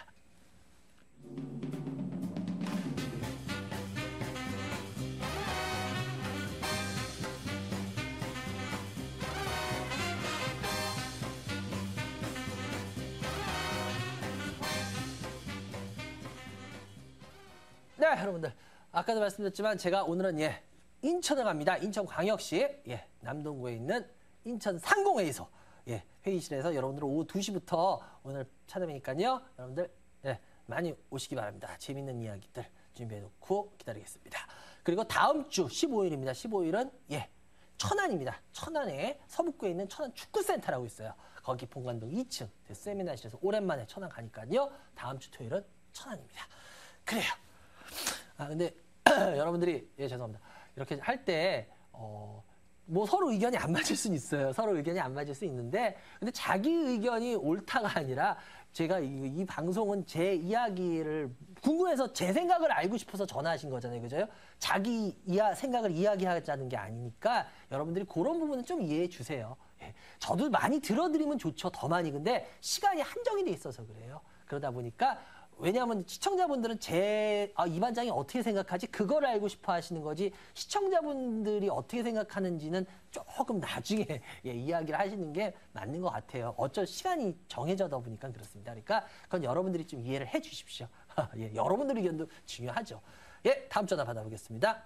네, 여러분들. 아까도 말씀드렸지만 제가 오늘은 예, 인천에 갑니다. 인천광역시 예, 남동구에 있는 인천 상공회의소 예, 회의실에서 여러분들 오후 두 시부터 오늘 찾아뵈니까요. 여러분들 예, 많이 오시기 바랍니다. 재밌는 이야기들 준비해놓고 기다리겠습니다. 그리고 다음 주 십오 일입니다. 십오 일은 예, 천안입니다. 천안에 서북구에 있는 천안 축구센터라고 있어요. 거기 본관동 이 층 세미나실에서 오랜만에 천안 가니까요. 다음 주 토요일은 천안입니다. 그래요. 아, 근데 여러분들이 예, 죄송합니다. 이렇게 할 때 어, 뭐 서로 의견이 안 맞을 수는 있어요. 서로 의견이 안 맞을 수 있는데 근데 자기 의견이 옳다가 아니라 제가 이, 이 방송은 제 이야기를 궁금해서 제 생각을 알고 싶어서 전화하신 거잖아요. 그죠? 자기 이야, 생각을 이야기하자는 게 아니니까 여러분들이 그런 부분은 좀 이해해 주세요. 예, 예. 저도 많이 들어드리면 좋죠. 더 많이. 근데 시간이 한정이 돼 있어서 그래요. 그러다 보니까 왜냐하면 시청자분들은 제, 아, 이 반장이 어떻게 생각하지? 그걸 알고 싶어 하시는 거지, 시청자분들이 어떻게 생각하는지는 조금 나중에 예, 이야기를 하시는 게 맞는 것 같아요. 어쩔 시간이 정해져다 보니까 그렇습니다. 그러니까 그건 여러분들이 좀 이해를 해 주십시오. 예, 여러분들 의견도 중요하죠. 예, 다음 전화 받아보겠습니다.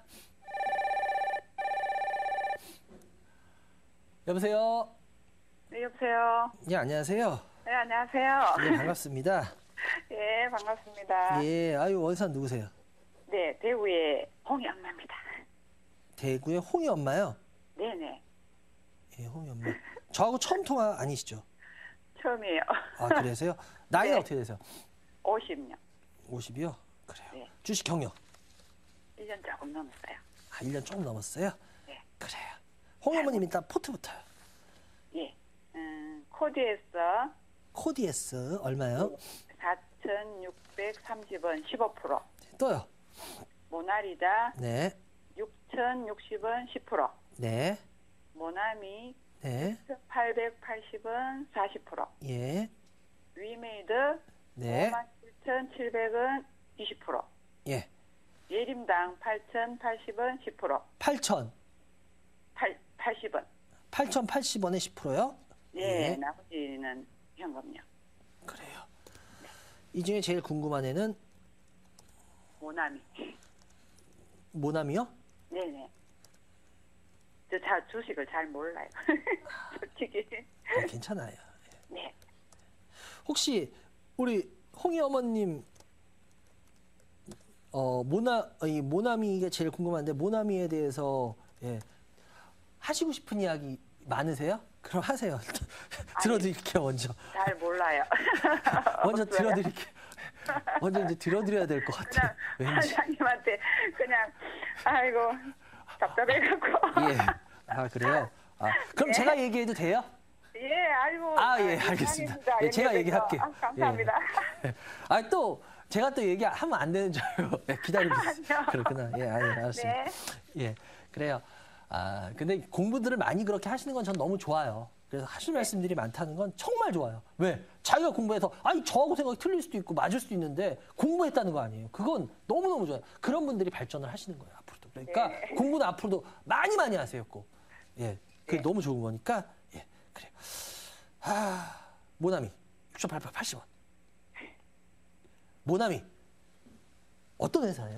여보세요?
네, 여보세요.
예, 안녕하세요.
네, 안녕하세요.
예, 반갑습니다.
예, 반갑습니다.
예, 아유, 원산 누구세요?
네, 대구의 홍이 엄마입니다.
대구의 홍이 엄마요?
네네.
예, 홍이 엄마. 저하고 처음 통화 아니시죠?
처음이에요.
아, 그러세요? 나이가
네.
어떻게 되세요?
오십요.
오십이요? 그래요.
네.
주식 경력.
일 년 조금 넘었어요.
아, 일 년 조금 넘었어요?
네.
그래요. 홍 어머님 일단 포트부터요.
예. 음, 코디에서
코디에스 얼마요?
사천육백삼십 원 십오 퍼센트.
또요.
모나리자
네.
육천육십 원 십 퍼센트.
네.
모나미
네.
팔백팔십 원 사십 퍼센트.
예.
위메이드
네.
오만 칠천칠백 원 이십 퍼센트.
예.
예림당 팔천팔십 원 십 퍼센트.
팔천.
팔, 팔십 원.
팔천팔십 원에 십 퍼센트요?
예, 나머지는 현금요.
그래요. 이 중에 제일 궁금한 애는
모나미.
모나미요?
네네. 저 자, 주식을 잘 몰라요. 솔직히.
아, 괜찮아요.
네.
혹시 우리 홍이 어머님 어 모나 이 모나미가 제일 궁금한데, 모나미에 대해서 예, 하시고 싶은 이야기 많으세요? 그럼 하세요. 들어드릴게요. 먼저.
잘 몰라요.
먼저
없어요.
들어드릴게요. 먼저 이제 들어드려야 될 것 같아요.
그냥
왠지.
사장님한테 그냥 아이고 답답해갖고.
예. 아, 그래요? 아, 그럼
네.
제가 얘기해도 돼요?
예, 아이고.
아, 예,
아,
알겠습니다.
이상입니다.
예, 제가
연결돼서.
얘기할게요.
아, 감사합니다.
예. 아, 또 제가 또 얘기하면 안 되는 줄 알고 예, 기다리고 있어요.
아니요.
그렇구나. 예, 아, 예, 알았습니다.
네.
예, 그래요. 아, 근데 공부들을 많이 그렇게 하시는 건 전 너무 좋아요. 그래서 하실 말씀들이 많다는 건 정말 좋아요. 왜? 자기가 공부해서, 아니, 저하고 생각이 틀릴 수도 있고 맞을 수도 있는데 공부했다는 거 아니에요. 그건 너무너무 좋아요. 그런 분들이 발전을 하시는 거예요, 앞으로도. 그러니까
네.
공부는 앞으로도 많이 많이 하세요, 꼭. 예, 그게
네.
너무 좋은 거니까. 예, 그래요. 아, 모나미, 육천팔백팔십 원. 모나미, 어떤 회사예요?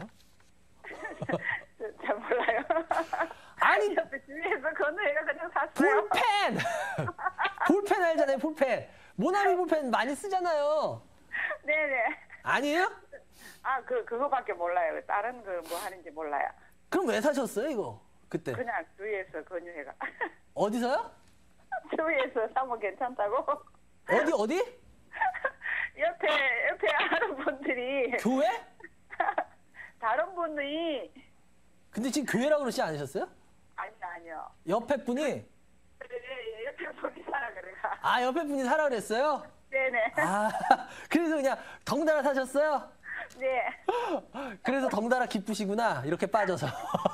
잘 몰라요.
아니,
옆에 주위에서 건우애가 그냥 샀어요.
볼펜! 볼펜 알잖아요, 볼펜. 모나미 볼펜 많이 쓰잖아요.
네네.
아니에요?
아, 그, 그거밖에 몰라요. 다른 거 뭐 하는지 몰라요.
그럼 왜 사셨어요, 이거? 그때.
그냥 주위에서 건우애가.
어디서요?
주위에서 사면 괜찮다고.
어디, 어디?
옆에, 옆에 아는 분들이.
교회?
다른 분이.
근데 지금 교회라고 그러지 않으셨어요?
아니요, 아니요.
옆에 분이?
예, 예, 옆에 분이 살아, 그래가.
아, 옆에 분이 사라 그랬어요?
네네.
아, 그래서 그냥 덩달아 사셨어요?
네.
그래서 덩달아 기쁘시구나, 이렇게 빠져서.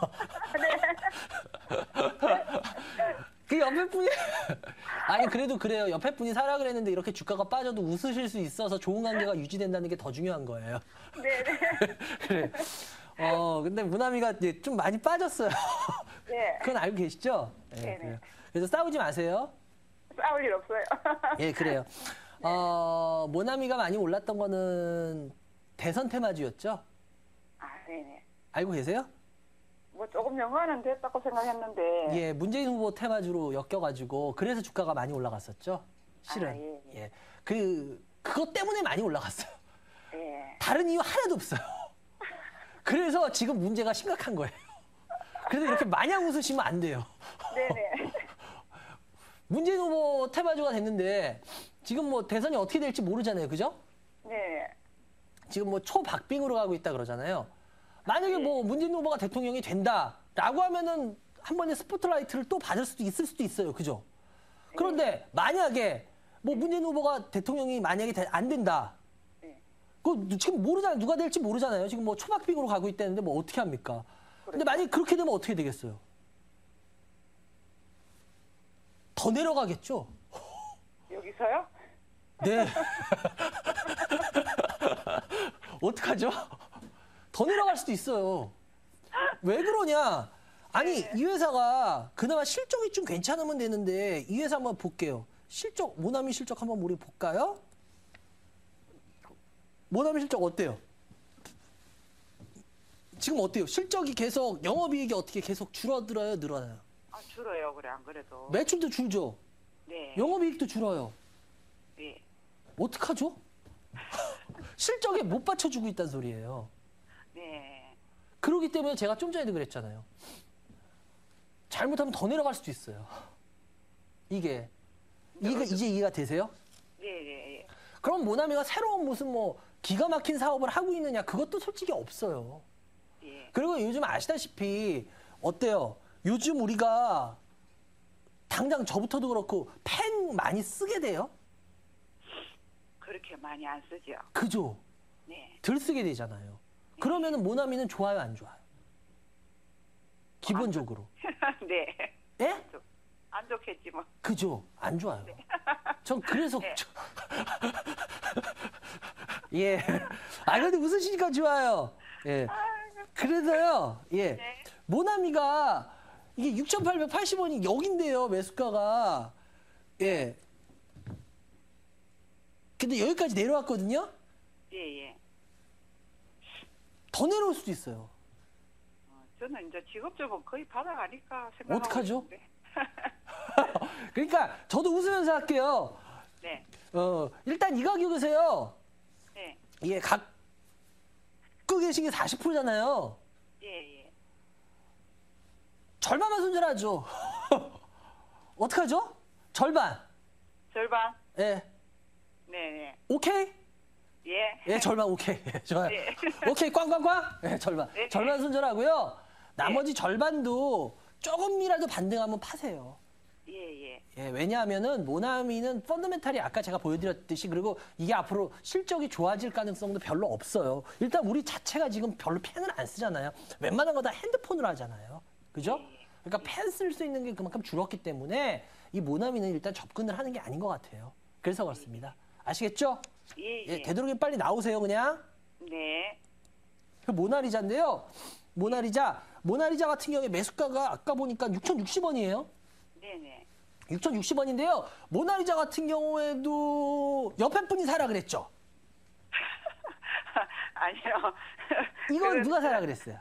그 옆에 분이 아니 그래도 그래요. 옆에 분이 사라 그랬는데 이렇게 주가가 빠져도 웃으실 수 있어서 좋은 관계가 유지된다는 게 더 중요한 거예요.
네네.
그래. 어 근데 무나미가 이제 좀 많이 빠졌어요.
네.
그건 알고 계시죠? 네,
네네.
그래요. 그래서 싸우지 마세요.
싸울 일 없어요.
예, 그래요. 어 모나미가 많이 올랐던 거는 대선 테마주였죠?
아, 네네.
알고 계세요?
뭐 조금 연관은 됐다고 생각했는데.
예, 문재인 후보 테마주로 엮여가지고 그래서 주가가 많이 올라갔었죠. 실은.
아, 예, 예.
예. 그 그것 때문에 많이 올라갔어요.
예.
다른 이유 하나도 없어요. 그래서 지금 문제가 심각한 거예요. 그래서 이렇게 마냥 웃으시면 안 돼요.
네네.
문재인 후보 테마주가 됐는데 지금 뭐 대선이 어떻게 될지 모르잖아요. 그죠?
네.
지금 뭐 초박빙으로 가고 있다 그러잖아요. 만약에 뭐 문재인 후보가 대통령이 된다라고 하면은 한 번의 스포트라이트를 또 받을 수도 있을 수도 있어요. 그죠? 그런데 만약에 뭐 문재인 후보가 대통령이 만약에 되- 안 된다.
네.
그 지금 모르잖아요. 누가 될지 모르잖아요. 지금 뭐 초박빙으로 가고 있다는데 뭐 어떻게 합니까? 근데 만약에 그렇게 되면 어떻게 되겠어요? 더 내려가겠죠?
여기서요?
네. 어떡하죠? 더 내려갈 수도 있어요. 왜 그러냐? 아니, 이 회사가 그나마 실적이 좀 괜찮으면 되는데 이 회사 한번 볼게요. 실적, 모나미 실적 한번 우리 볼까요? 모나미 실적 어때요? 지금 어때요? 실적이 계속, 영업이익이 어떻게 계속 줄어들어요? 늘어나요?
아, 줄어요. 그래, 안 그래도.
매출도 줄죠?
네.
영업이익도 줄어요.
네.
어떡하죠? 실적에 못 받쳐주고 있다는 소리예요.
네.
그러기 때문에 제가 좀 전에도 그랬잖아요. 잘못하면 더 내려갈 수도 있어요. 이게. 이게 이제 이해가 되세요?
네, 네, 네.
그럼 모나미가 새로운 무슨 뭐 기가 막힌 사업을 하고 있느냐? 그것도 솔직히 없어요.
예.
그리고 요즘 아시다시피 어때요? 요즘 우리가 당장 저부터도 그렇고 펜 많이 쓰게 돼요?
그렇게 많이 안 쓰죠.
그죠?
네.
덜 쓰게 되잖아요. 그러면은 모나미는 좋아요, 안 좋아요? 기본적으로.
네.
예?
안 좋겠지 뭐.
그죠? 안 좋아요. 전 그래서
네.
저- 예. 아 근데 웃으시니까 좋아요. 예. 그래서요. 예.
네.
모나미가 이게 육천팔백팔십 원이 여긴데요, 매수가가. 예. 근데 여기까지 내려왔거든요.
예, 예.
더 내려올 수도 있어요.
어, 저는 이제 직업적으로 거의 바닥아닐까 생각하고
어떡하죠?
있는데.
그러니까 저도 웃으면서 할게요.
네.
어, 일단 이 가격이세요.
네.
예, 갖고 계신 게 사십 퍼센트잖아요.
예, 예.
절반만 손절하죠. 어떡하죠? 절반.
절반.
예.
네, 네.
오케이?
예.
예, 절반 오케이. 예, 좋아요.
네.
오케이, 꽝꽝꽝? 예, 절반.
네.
절반 손절하고요. 나머지 절반도 조금이라도 반등하면 파세요.
예, 예.
예, 왜냐하면은 모나미는 펀더멘탈이 아까 제가 보여드렸듯이 그리고 이게 앞으로 실적이 좋아질 가능성도 별로 없어요. 일단 우리 자체가 지금 별로 펜을 안 쓰잖아요. 웬만한 거 다 핸드폰으로 하잖아요. 그죠? 그러니까 펜 쓸 수 있는 게 그만큼 줄었기 때문에 이 모나미는 일단 접근을 하는 게 아닌 것 같아요. 그래서 그렇습니다. 아시겠죠?
예,
예,
예.
되도록이면 빨리 나오세요, 그냥.
네.
그 모나리자인데요. 모나리자, 모나리자 같은 경우에 매수가가 아까 보니까 육천육십 원이에요.
네, 네.
육천육십 원인데요. 모나리자 같은 경우에도 옆에 분이 사라 그랬죠.
아니요.
이건
그건
누가 사라 그랬어요?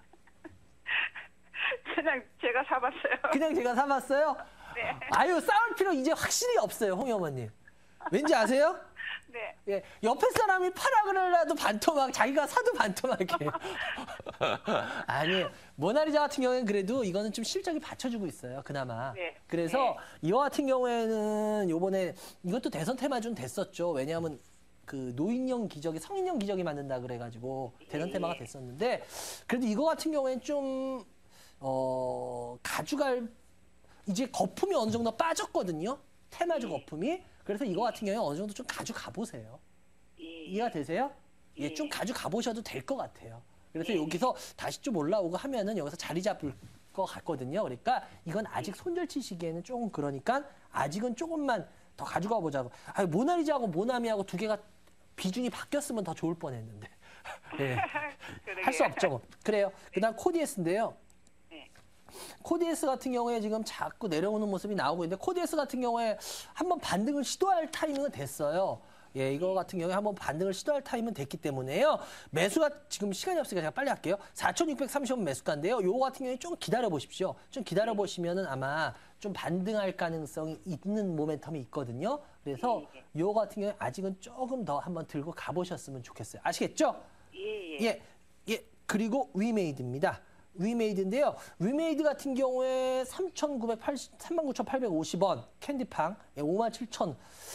그냥 제가 사봤어요.
그냥 제가 사봤어요?
네.
아유, 싸울 필요 이제 확실히 없어요, 홍 어머님. 왠지 아세요?
네.
예, 옆에 사람이 파라 그러려도 반토막, 자기가 사도 반토막이에요. 아니, 모나리자 같은 경우에는 그래도 이거는 좀 실적이 받쳐주고 있어요, 그나마.
네.
그래서
네.
이거 같은 경우에는 요번에 이것도 대선 테마준 됐었죠. 왜냐하면 그 노인형 기저귀, 성인형 기저귀 만든다 그래가지고 대선
예.
테마가 됐었는데 그래도 이거 같은 경우에는 좀, 어, 가져갈, 이제 거품이 어느 정도 빠졌거든요. 테마주
예.
거품이. 그래서 이거 같은 경우에 어느 정도 좀 가져가 보세요.
예.
이해가 되세요? 예,
예.
좀 가져가 보셔도 될 것 같아요. 그래서
예.
여기서 다시 좀 올라오고 하면은 여기서 자리 잡을 것 같거든요. 그러니까 이건 아직 손절 치시기에는 조금 그러니까 아직은 조금만 더 가져가 보자고. 아, 모나리자하고 모나미하고 두 개가 비중이 바뀌었으면 더 좋을 뻔했는데. 예.
그러게.
할 수 없죠. 뭐. 그래요. 그다음 코디에스인데요.
네.
코디에스 같은 경우에 지금 자꾸 내려오는 모습이 나오고 있는데 코디에스 같은 경우에 한번 반등을 시도할 타이밍은 됐어요. 예, 이거 같은 경우에 한번 반등을 시도할 타임은 됐기 때문에요. 매수가 지금 시간이 없으니까 제가 빨리 할게요. 사천육백삼십 원 매수가인데요. 요거 같은 경우에 좀 기다려 보십시오. 좀 기다려 보시면은 아마 좀 반등할 가능성이 있는 모멘텀이 있거든요. 그래서 요거 같은 경우에 아직은 조금 더 한번 들고 가보셨으면 좋겠어요. 아시겠죠?
예, 예.
예, 예. 그리고 위메이드입니다. 위메이드인데요. 위메이드 같은 경우에 삼천구백팔십, 삼만 구천팔백오십 원 캔디팡 예, 오만 칠천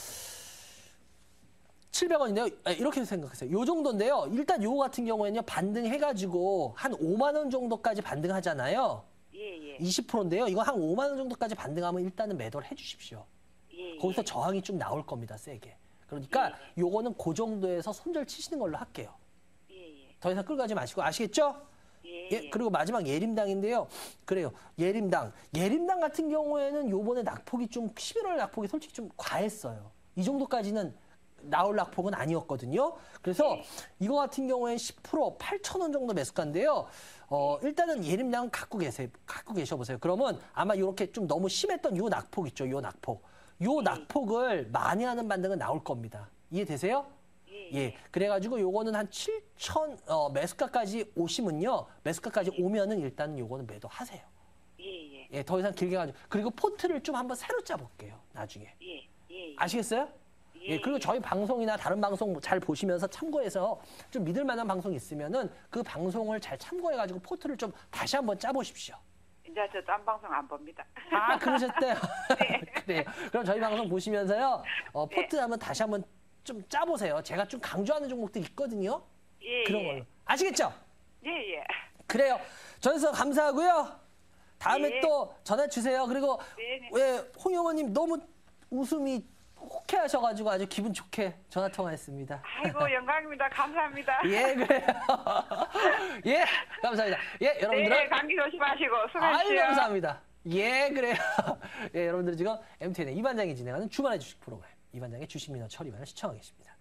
칠백 원인데요. 이렇게 생각하세요. 요 정도인데요. 일단 요거 같은 경우에는요. 반등해가지고 한 오만 원 정도까지 반등하잖아요.
예, 예.
이십 퍼센트인데요. 이거 한 오만 원 정도까지 반등하면 일단은 매도를 해주십시오.
예,
거기서
예.
저항이 좀 나올 겁니다. 세게. 그러니까 요거는 그 정도에서 손절 치시는 걸로 할게요.
예, 예.
더 이상 끌고 가지 마시고 아시겠죠?
예,
예, 그리고 마지막 예림당인데요. 그래요. 예림당. 예림당 같은 경우에는 요번에 낙폭이 좀 십일월 낙폭이 솔직히 좀 과했어요. 이 정도까지는 나올 낙폭은 아니었거든요. 그래서 이거 같은 경우에 십 퍼센트 팔천 원 정도 매수가인데요. 어, 일단은 예림당 갖고 계세요. 갖고 계셔 보세요. 그러면 아마 이렇게 좀 너무 심했던 요 낙폭 있죠. 요 낙폭. 요 낙폭을 많이 하는 반등은 나올 겁니다. 이해되세요? 예. 그래가지고 요거는 한 칠천 어, 매수가까지 오시면요. 매수가까지 오면은 일단은 요거는 매도하세요.
예, 예.
예, 더 이상 길게 가지고 그리고 포트를 좀 한번 새로 짜볼게요. 나중에.
예, 예. 예.
아시겠어요? 예, 그리고 저희 방송이나 다른 방송 잘 보시면서 참고해서 좀 믿을 만한 방송 있으면은 그 방송을 잘 참고해가지고 포트를 좀 다시 한번 짜보십시오.
이제 저 딴 방송 안 봅니다.
아, 그러셨대요? 그래요. 그럼 저희 방송 보시면서요, 어,
네.
포트 한번 다시 한번 좀 짜보세요. 제가 좀 강조하는 종목들 있거든요.
예,
그런
예.
걸로. 아시겠죠?
예, 예.
그래요. 전해서 감사하고요. 다음에
네.
또 전화 주세요. 그리고
네, 네.
왜 홍영호님 너무 웃음이 호쾌하셔가지고 아주 기분 좋게 전화 통화했습니다.
아이고, 영광입니다. 감사합니다.
예, 그래요. 예, 감사합니다. 예, 여러분들은
네, 감기 조심하시고
아유,
수고하십시오.
감사합니다. 예, 그래요. 예, 여러분들 지금 엠티엔의 이반장이 진행하는 주말의 주식 프로그램 이반장의 주식 민원 처리반을 시청하고 계십니다.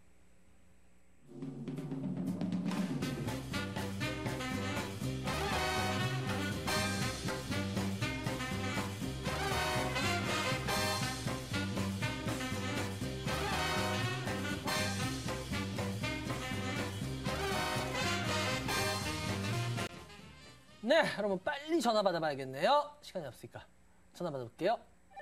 네, 여러분 빨리 전화 받아봐야겠네요. 시간이 없으니까 전화 받아볼게요.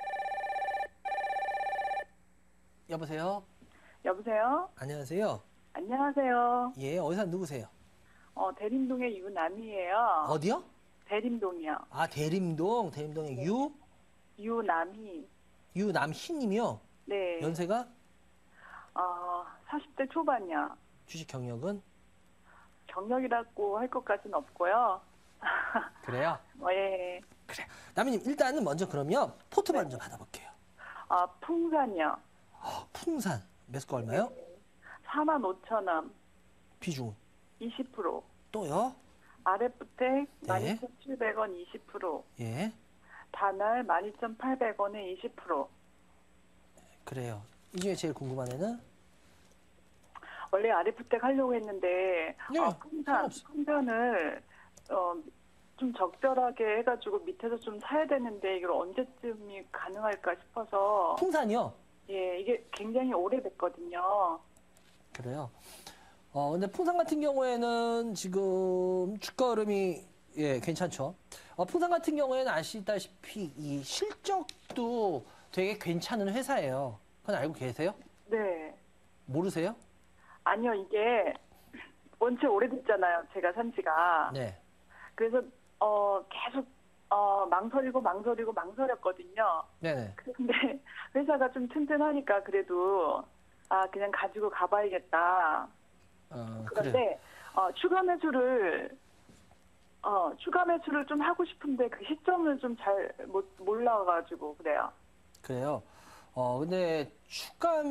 여보세요.
여보세요?
안녕하세요.
안녕하세요.
예, 어디서 누구세요?
어, 대림동의 유남이에요.
어디요?
대림동이요.
아, 대림동. 대림동의 유
유남이.
유남희님이요.
네.
연세가
어, 사십 대 초반이요.
주식 경력은
경력이라고 할 것까지는 없고요.
그래요.
어, 예.
그래. 남희님 일단은 먼저 그러면 포트 먼저 받아볼게요.
아, 풍산이요.
어, 풍산 매수가 얼마요?
사만 오천 원.
비중은
이십 퍼센트.
또요?
아랫부택
네.
만 이천칠백 원 이십 퍼센트.
예,
단알 만 이천팔백 원에 이십 퍼센트.
그래요. 이 중에 제일 궁금한 애는
원래 아랫부택 하려고 했는데
네,
어, 풍산,
상관없어.
풍산을 어, 좀 적절하게 해가지고 밑에서 좀 사야 되는데 이걸 언제쯤이 가능할까 싶어서
풍산이요.
예 이게 굉장히 오래됐거든요.
그래요. 어, 근데 풍산 같은 경우에는 지금 주가 흐름이 예, 괜찮죠. 어, 풍산 같은 경우에는 아시다시피 이 실적도 되게 괜찮은 회사예요. 그건 알고 계세요?
네.
모르세요?
아니요 이게 원체 오래됐잖아요. 제가 산 지가.
네.
그래서 어, 계속 어, 망설이고 망설이고 망설였거든요.
네네.
근데 회사가 좀 튼튼하니까 그래도 아 그냥 가지고 가봐야겠다.
어,
그런데
그래요.
어, 추가 매수를 어, 추가 매수를 좀 하고 싶은데 그 시점을 좀 잘 못 몰라가지고 그래요.
그래요. 어, 근데 추가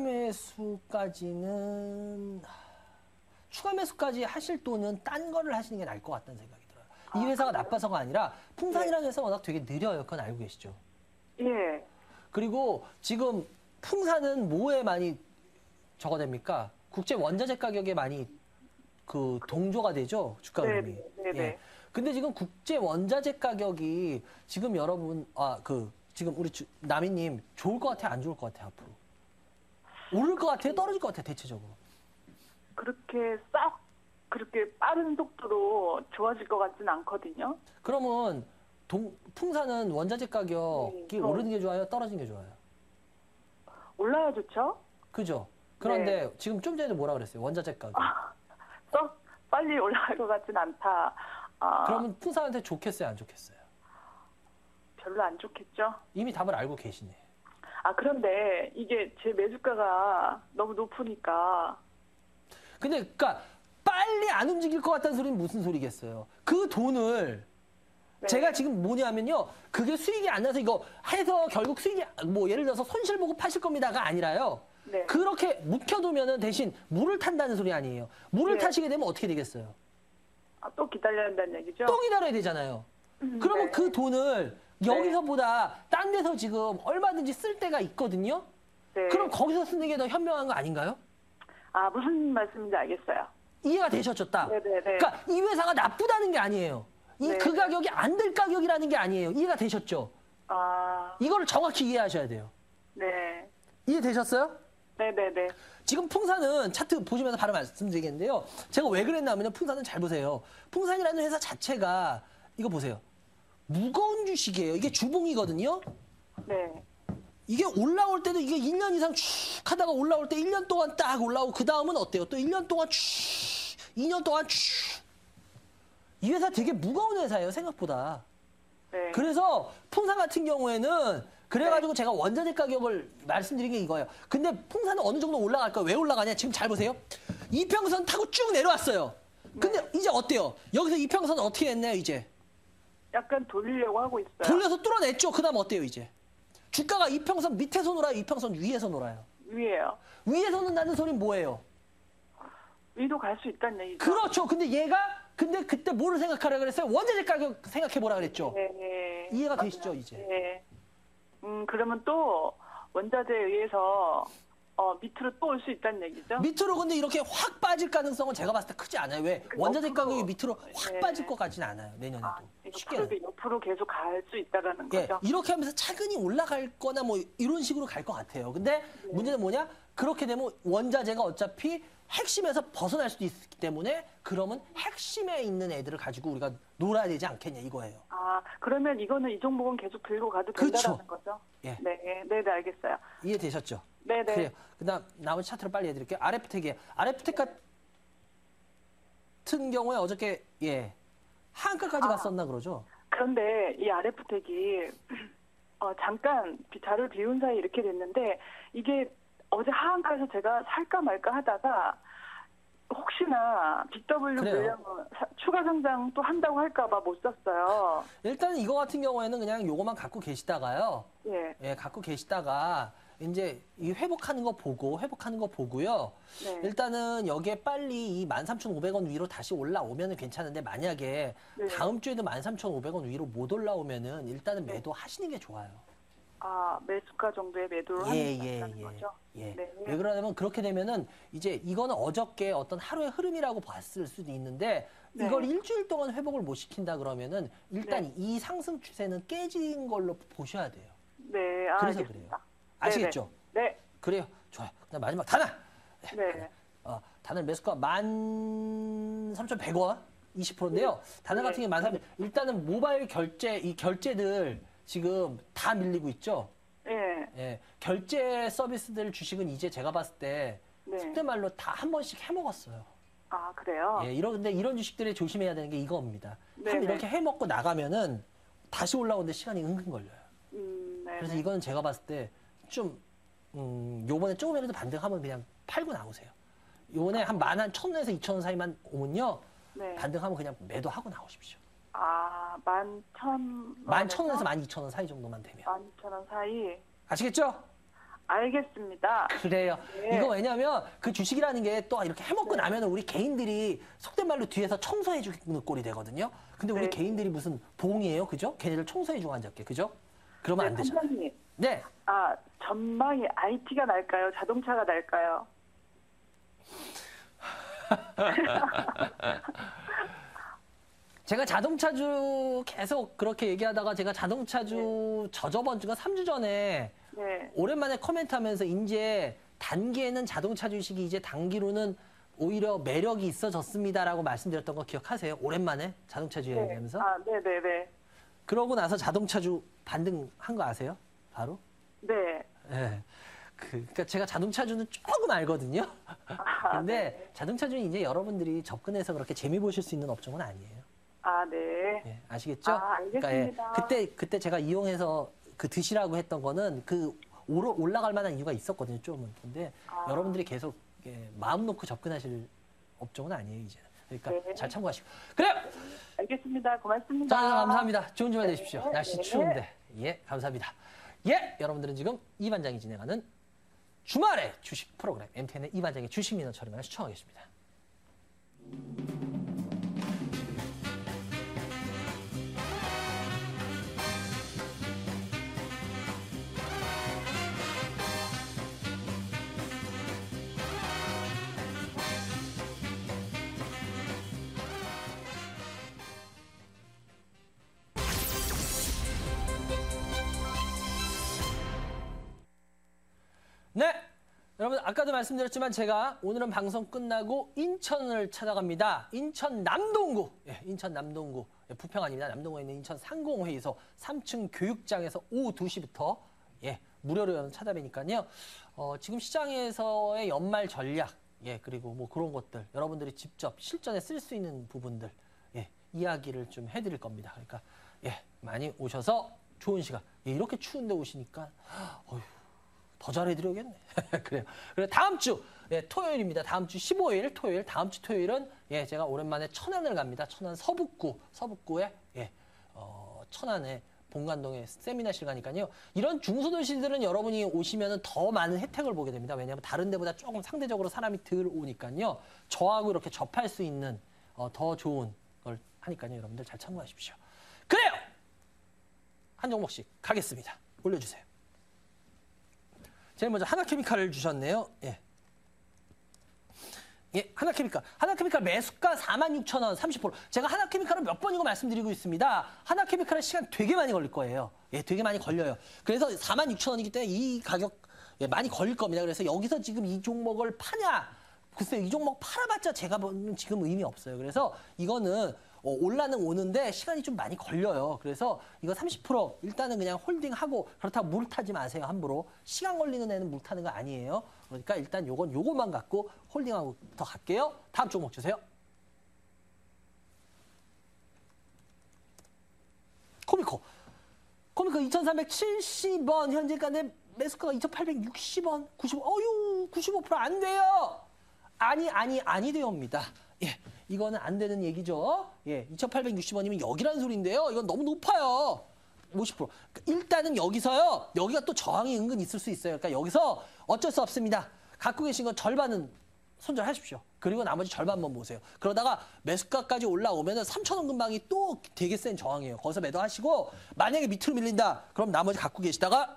매수까지는 추가 매수까지 하실 돈은 딴 거를 하시는 게 나을 것 같다는 생각이 들어요. 이 회사가 나빠서가 아니라 풍산이라는 회사가 워낙 되게 느려요. 그건 알고 계시죠?
예.
그리고 지금 풍산은 뭐에 많이 저거 됩니까? 국제 원자재 가격에 많이 그 동조가 되죠. 주가
네,
흐름이.
네, 네.
예. 근데 지금 국제 원자재 가격이 지금 여러분 아 그 지금 우리 주, 남이님 좋을 것 같아 안 좋을 것 같아 앞으로 오를 것 같아요 떨어질 것 같아 대체적으로.
그렇게 싹 그렇게 빠른 속도로 좋아질 것 같지는 않거든요.
그러면 동, 풍산은 원자재 가격이
네,
오르는 게 좋아요 떨어지는 게 좋아요?
올라야 좋죠?
그죠? 그런데 지금 좀 전에 뭐라 그랬어요? 원자재 가격.
썩 빨리 올라갈 것 같지는 않다. 아,
그러면 풍산한테 좋겠어요 안 좋겠어요?
별로 안 좋겠죠?
이미 답을 알고 계시네.
아 그런데 이게 제 매수가가 너무 높으니까
근데 그러니까 빨리 안 움직일 것 같다는 소리는 무슨 소리겠어요? 그 돈을
네.
제가 지금 뭐냐면요. 그게 수익이 안 나서 이거 해서 결국 수익이 뭐 예를 들어서 손실 보고 파실 겁니다가 아니라요.
네.
그렇게 묵혀두면은 대신 물을 탄다는 소리 아니에요. 물을
네.
타시게 되면 어떻게 되겠어요?
아, 또 기다려야 한다는 얘기죠?
또 기다려야 되잖아요.
음,
그러면
네.
그 돈을 여기서보다 딴 데서 지금 얼마든지 쓸 때가 있거든요.
네.
그럼 거기서 쓰는 게 더 현명한 거 아닌가요?
아, 무슨 말씀인지 알겠어요.
이해가 되셨죠, 딱?
네네네.
그러니까 이 회사가 나쁘다는 게 아니에요. 이
네.
그 가격이 안 될 가격이라는 게 아니에요. 이해가 되셨죠?
아,
이거를 정확히 이해하셔야 돼요.
네.
이해되셨어요?
네네네.
지금 풍산은 차트 보시면서 바로 말씀드리겠는데요. 제가 왜 그랬냐면 풍산은 잘 보세요. 풍산이라는 회사 자체가 이거 보세요. 무거운 주식이에요. 이게 주봉이거든요.
네.
이게 올라올 때도 이게 일 년 이상 쭉 하다가 올라올 때 일 년 동안 딱 올라오고 그 다음은 어때요? 또 일 년 동안 쭉, 이 년 동안 쭉. 이 회사 되게 무거운 회사예요, 생각보다.
네.
그래서 풍산 같은 경우에는 그래가지고 제가 원자재 가격을 말씀드린 게 이거예요. 근데 풍산은 어느 정도 올라갈까요? 왜 올라가냐? 지금 잘 보세요. 이평선 타고 쭉 내려왔어요. 근데 이제 어때요? 여기서 이평선 어떻게 했나요, 이제?
약간 돌리려고 하고 있어요.
돌려서 뚫어냈죠? 그 다음 어때요, 이제? 주가가 이평선 밑에서 놀아요? 이평선 위에서 놀아요?
위에요.
위에서 논다는 소리는 뭐예요?
위로 갈 수 있다는 얘기죠.
그렇죠. 근데 얘가 근데 그때 뭐를 생각하라 그랬어요? 원자재 가격 생각해보라 그랬죠?
네, 네.
이해가 되시죠, 이제?
네. 음, 그러면 또 원자재에 의해서 어, 밑으로 또 올 수 있다는 얘기죠?
밑으로 근데 이렇게 확 빠질 가능성은 제가 봤을 때 크지 않아요. 왜?
그
원자재
옆으로,
가격이 밑으로 확
네.
빠질 것 같지는 않아요. 내년에도.
아, 이거
쉽게.
그룹이 옆으로 계속 갈 수 있다라는
예,
거죠?
이렇게 하면서 차근히 올라갈 거나 뭐 이런 식으로 갈 것 같아요. 근데
네.
문제는 뭐냐? 그렇게 되면 원자재가 어차피 핵심에서 벗어날 수도 있기 때문에 그러면 핵심에 있는 애들을 가지고 우리가 놀아야 되지 않겠냐 이거예요.
아, 그러면 이거는 이 종목은 계속 들고 가도
그쵸.
된다라는 거죠?
예.
네, 네, 네, 알겠어요.
이해되셨죠?
네, 네.
그래요. 그다음 나머지 차트를 빨리 해드릴게요. 아르프텍이에요. 아르프텍 같은 경우에 어저께 예 한가까지
아.
갔었나 그러죠?
그런데 이 알에프텍이 어, 잠깐 비- 자료를 비운 사이 이렇게 됐는데 이게 어제 하한가에서 제가 살까 말까 하다가 혹시나 비더블유
그래요.
물량을 사- 추가 상장 또 한다고 할까봐 못 샀어요.
일단 이거 같은 경우에는 그냥 요거만 갖고 계시다가요.
예,
예, 갖고 계시다가 이제 이 회복하는 거 보고 회복하는 거 보고요.
네,
일단은 여기에 빨리 이 만 삼천 오백 원 위로 다시 올라오면은 괜찮은데 만약에
네.
다음 주에도 만 삼천 오백 원 위로 못 올라오면은 일단은 매도하시는 게 좋아요.
아 매수가 정도의 매도를
예,
하는
예,
거는
예.
거죠?
예.
네.
왜 그러냐면 그렇게 되면은 이제 이거는 어저께 어떤 하루의 흐름이라고 봤을 수도 있는데
네.
이걸 일주일 동안 회복을 못 시킨다 그러면은 일단
네.
이 상승 추세는 깨진 걸로 보셔야 돼요.
네, 아,
그래서
알겠습니다.
그래요. 아시겠죠?
네,
그래요. 좋아요. 그다음 마지막 단아.
네, 네.
어, 단을 매수가 만 삼천백 원 이십 퍼센트인데요. 단을
네.
같은 게 만 삼천 일단은 모바일 결제 이 결제들 지금 다 밀리고 있죠.
네,
예. 결제 서비스들 주식은 이제 제가 봤을 때
네.
속된 말로 다 한 번씩 해먹었어요.
아 그래요?
예, 이런 근데 이런 주식들이 조심해야 되는 게 이거입니다.
네,
한
네.
이렇게 해먹고 나가면은 다시 올라오는데 시간이 은근 걸려요.
음, 네,
그래서
네.
이거는 제가 봤을 때 좀 음, 요번에 조금이라도 반등하면 그냥 팔고 나오세요. 요번에 한 만 한 천 원에서 이천 원 사이만 오면요.
네.
반등하면 그냥 매도하고 나오십시오.
아, 만 천.
만 천 원에서 만 이천 원 사이 정도만 되면.
만 이천 원 사이.
아시겠죠?
알겠습니다.
그래요.
네.
이거 왜냐면 그 주식이라는 게 또 이렇게 해먹고 나면 우리 개인들이 속된 말로 뒤에서 청소해주는 꼴이 되거든요. 근데 우리
네.
개인들이 무슨 봉이에요. 그죠? 걔네들 청소해주고 앉았게. 그죠? 그러면 안
네,
되죠.
판장님.
네.
아, 전망이 아이티가 날까요? 자동차가 날까요?
제가 자동차주 계속 그렇게 얘기하다가 제가 자동차주 저저번 주가 삼 주 전에
네.
오랜만에 코멘트하면서 이제 단기에는 자동차 주식이 이제 단기로는 오히려 매력이 있어졌습니다라고 말씀드렸던 거 기억하세요? 오랜만에 자동차주
네.
얘기하면서.
아, 네, 네, 네.
그러고 나서 자동차주 반등한 거 아세요? 바로?
네.
예. 그, 그러니까 제가 자동차주는 조금 알거든요.
아,
근데
네.
자동차주는 이제 여러분들이 접근해서 그렇게 재미 보실 수 있는 업종은 아니에요.
아, 네.
예, 아시겠죠?
아, 알겠습니다.
예, 그때 그때 제가 이용해서 그 드시라고 했던 거는 그 오르, 올라갈 만한 이유가 있었거든요, 좀은. 근데
아.
여러분들이 계속 예, 마음 놓고 접근하실 업종은 아니에요, 이제. 그러니까
네.
잘 참고하시고. 그래요.
알겠습니다. 고맙습니다.
자, 감사합니다. 좋은 주말 되십시오.
네,
날씨
네.
추운데. 예, 감사합니다. 예, 여러분들은 지금 이 반장이 진행하는 주말의 주식 프로그램 엠티엔의 이 반장의 주식 민원 처리만을 시청하고 계십니다. 여러분 아까도 말씀드렸지만 제가 오늘은 방송 끝나고 인천을 찾아갑니다. 인천 남동구, 예, 인천 남동구, 예, 부평 아닙니다. 남동구에 있는 인천 상공회의소 삼 층 교육장에서 오후 두 시부터 예, 무료로 찾아뵈니까요. 어, 지금 시장에서의 연말 전략, 예, 그리고 뭐 그런 것들 여러분들이 직접 실전에 쓸 수 있는 부분들, 예, 이야기를 좀 해드릴 겁니다. 그러니까 예, 많이 오셔서 좋은 시간. 예, 이렇게 추운데 오시니까 어휴, 더 잘해드려야겠네. 그래요. 그리고 다음 주 예, 토요일입니다. 다음 주 십오 일 토요일, 다음 주 토요일은 예, 제가 오랜만에 천안을 갑니다. 천안 서북구, 서북구에 예, 어, 천안에 본관동에 세미나실 가니까요. 이런 중소도시들은 여러분이 오시면 더 많은 혜택을 보게 됩니다. 왜냐하면 다른 데보다 조금 상대적으로 사람이 덜 오니까요. 저하고 이렇게 접할 수 있는 어, 더 좋은 걸 하니까요. 여러분들 잘 참고하십시오. 그래요. 한 종목씩 가겠습니다. 올려주세요. 제일 먼저 하나케미칼을 주셨네요. 예. 예, 하나케미칼. 하나케미칼 매수가 사만 육천 원 삼십 퍼센트. 제가 하나케미칼을 몇 번이고 말씀드리고 있습니다. 하나케미칼은 시간 되게 많이 걸릴 거예요. 예, 되게 많이 걸려요. 그래서 사만 육천 원이기 때문에 이 가격 예, 많이 걸릴 겁니다. 그래서 여기서 지금 이 종목을 파냐? 글쎄요, 이 종목 팔아봤자 제가 보는 지금 의미 없어요. 그래서 이거는 어, 올라는 오는데 시간이 좀 많이 걸려요. 그래서 이거 삼십 퍼센트 일단은 그냥 홀딩하고 그렇다고 물 타지 마세요. 함부로. 시간 걸리는 애는 물 타는 거 아니에요. 그러니까 일단 요건 요것만 갖고 홀딩하고 더 갈게요. 다음 종목 주세요. 코미코. 코미코 이천삼백칠십 원 현재가는 매수가가 이천팔백육십 원, 구십오, 어유 구십오 퍼센트 안 돼요. 아니 아니 아니 되옵니다. 예, 이거는 안 되는 얘기죠. 예, 이천팔백육십 원이면 여기라는 소리인데요. 이건 너무 높아요. 오십 퍼센트. 일단은 여기서요. 여기가 또 저항이 은근 있을 수 있어요. 그러니까 여기서 어쩔 수 없습니다. 갖고 계신 건 절반은 손절하십시오. 그리고 나머지 절반만 보세요. 그러다가 매수가까지 올라오면은 삼천 원 근방이 또 되게 센 저항이에요. 거기서 매도하시고 만약에 밑으로 밀린다. 그럼 나머지 갖고 계시다가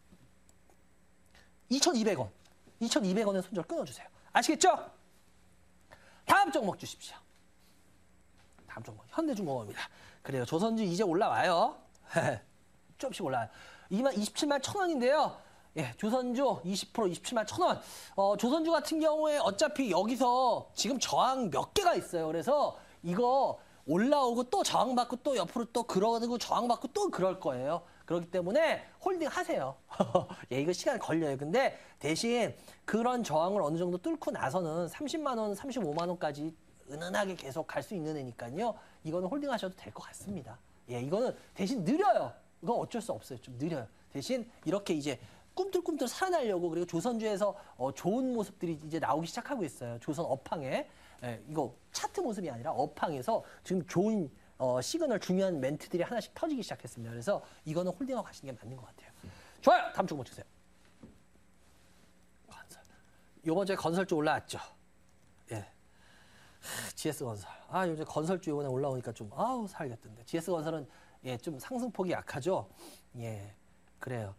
이천이백 원. 이천이백 원에 손절 끊어주세요. 아시겠죠? 다음 종목 주십시오. 다음 종목 현대중공업입니다. 그래요. 조선주 이제 올라와요. 조금씩 올라와요. 이십칠만 천 원인데요. 예, 조선주 이십 퍼센트 이십칠만 천 원. 어, 조선주 같은 경우에 어차피 여기서 지금 저항 몇 개가 있어요. 그래서 이거 올라오고 또 저항받고 또 옆으로 또 그러고 저항받고 또 그럴 거예요. 그렇기 때문에 홀딩 하세요. 예, 이거 시간 걸려요. 근데 대신 그런 저항을 어느 정도 뚫고 나서는 삼십만 원, 삼십오만 원까지 은은하게 계속 갈 수 있는 애니까요. 이거는 홀딩 하셔도 될 것 같습니다. 예, 이거는 대신 느려요. 이건 어쩔 수 없어요. 좀 느려요. 대신 이렇게 이제 꿈틀꿈틀 살아나려고 그리고 조선주에서 어, 좋은 모습들이 이제 나오기 시작하고 있어요. 조선 업황에. 예, 이거 차트 모습이 아니라 업황에서 지금 좋은 어, 시그널 중요한 멘트들이 하나씩 터지기 시작했습니다. 그래서 이거는 홀딩하고 가시는 게 맞는 것 같아요. 좋아요. 다음 종목 주세요. 건설. 요번 주에 건설주 올라왔죠. 예. 지에스건설. 아, 요즘 건설주 이번에 올라오니까 좀 아우 살겠던데. 지에스건설은 예, 좀 상승폭이 약하죠. 예. 그래요.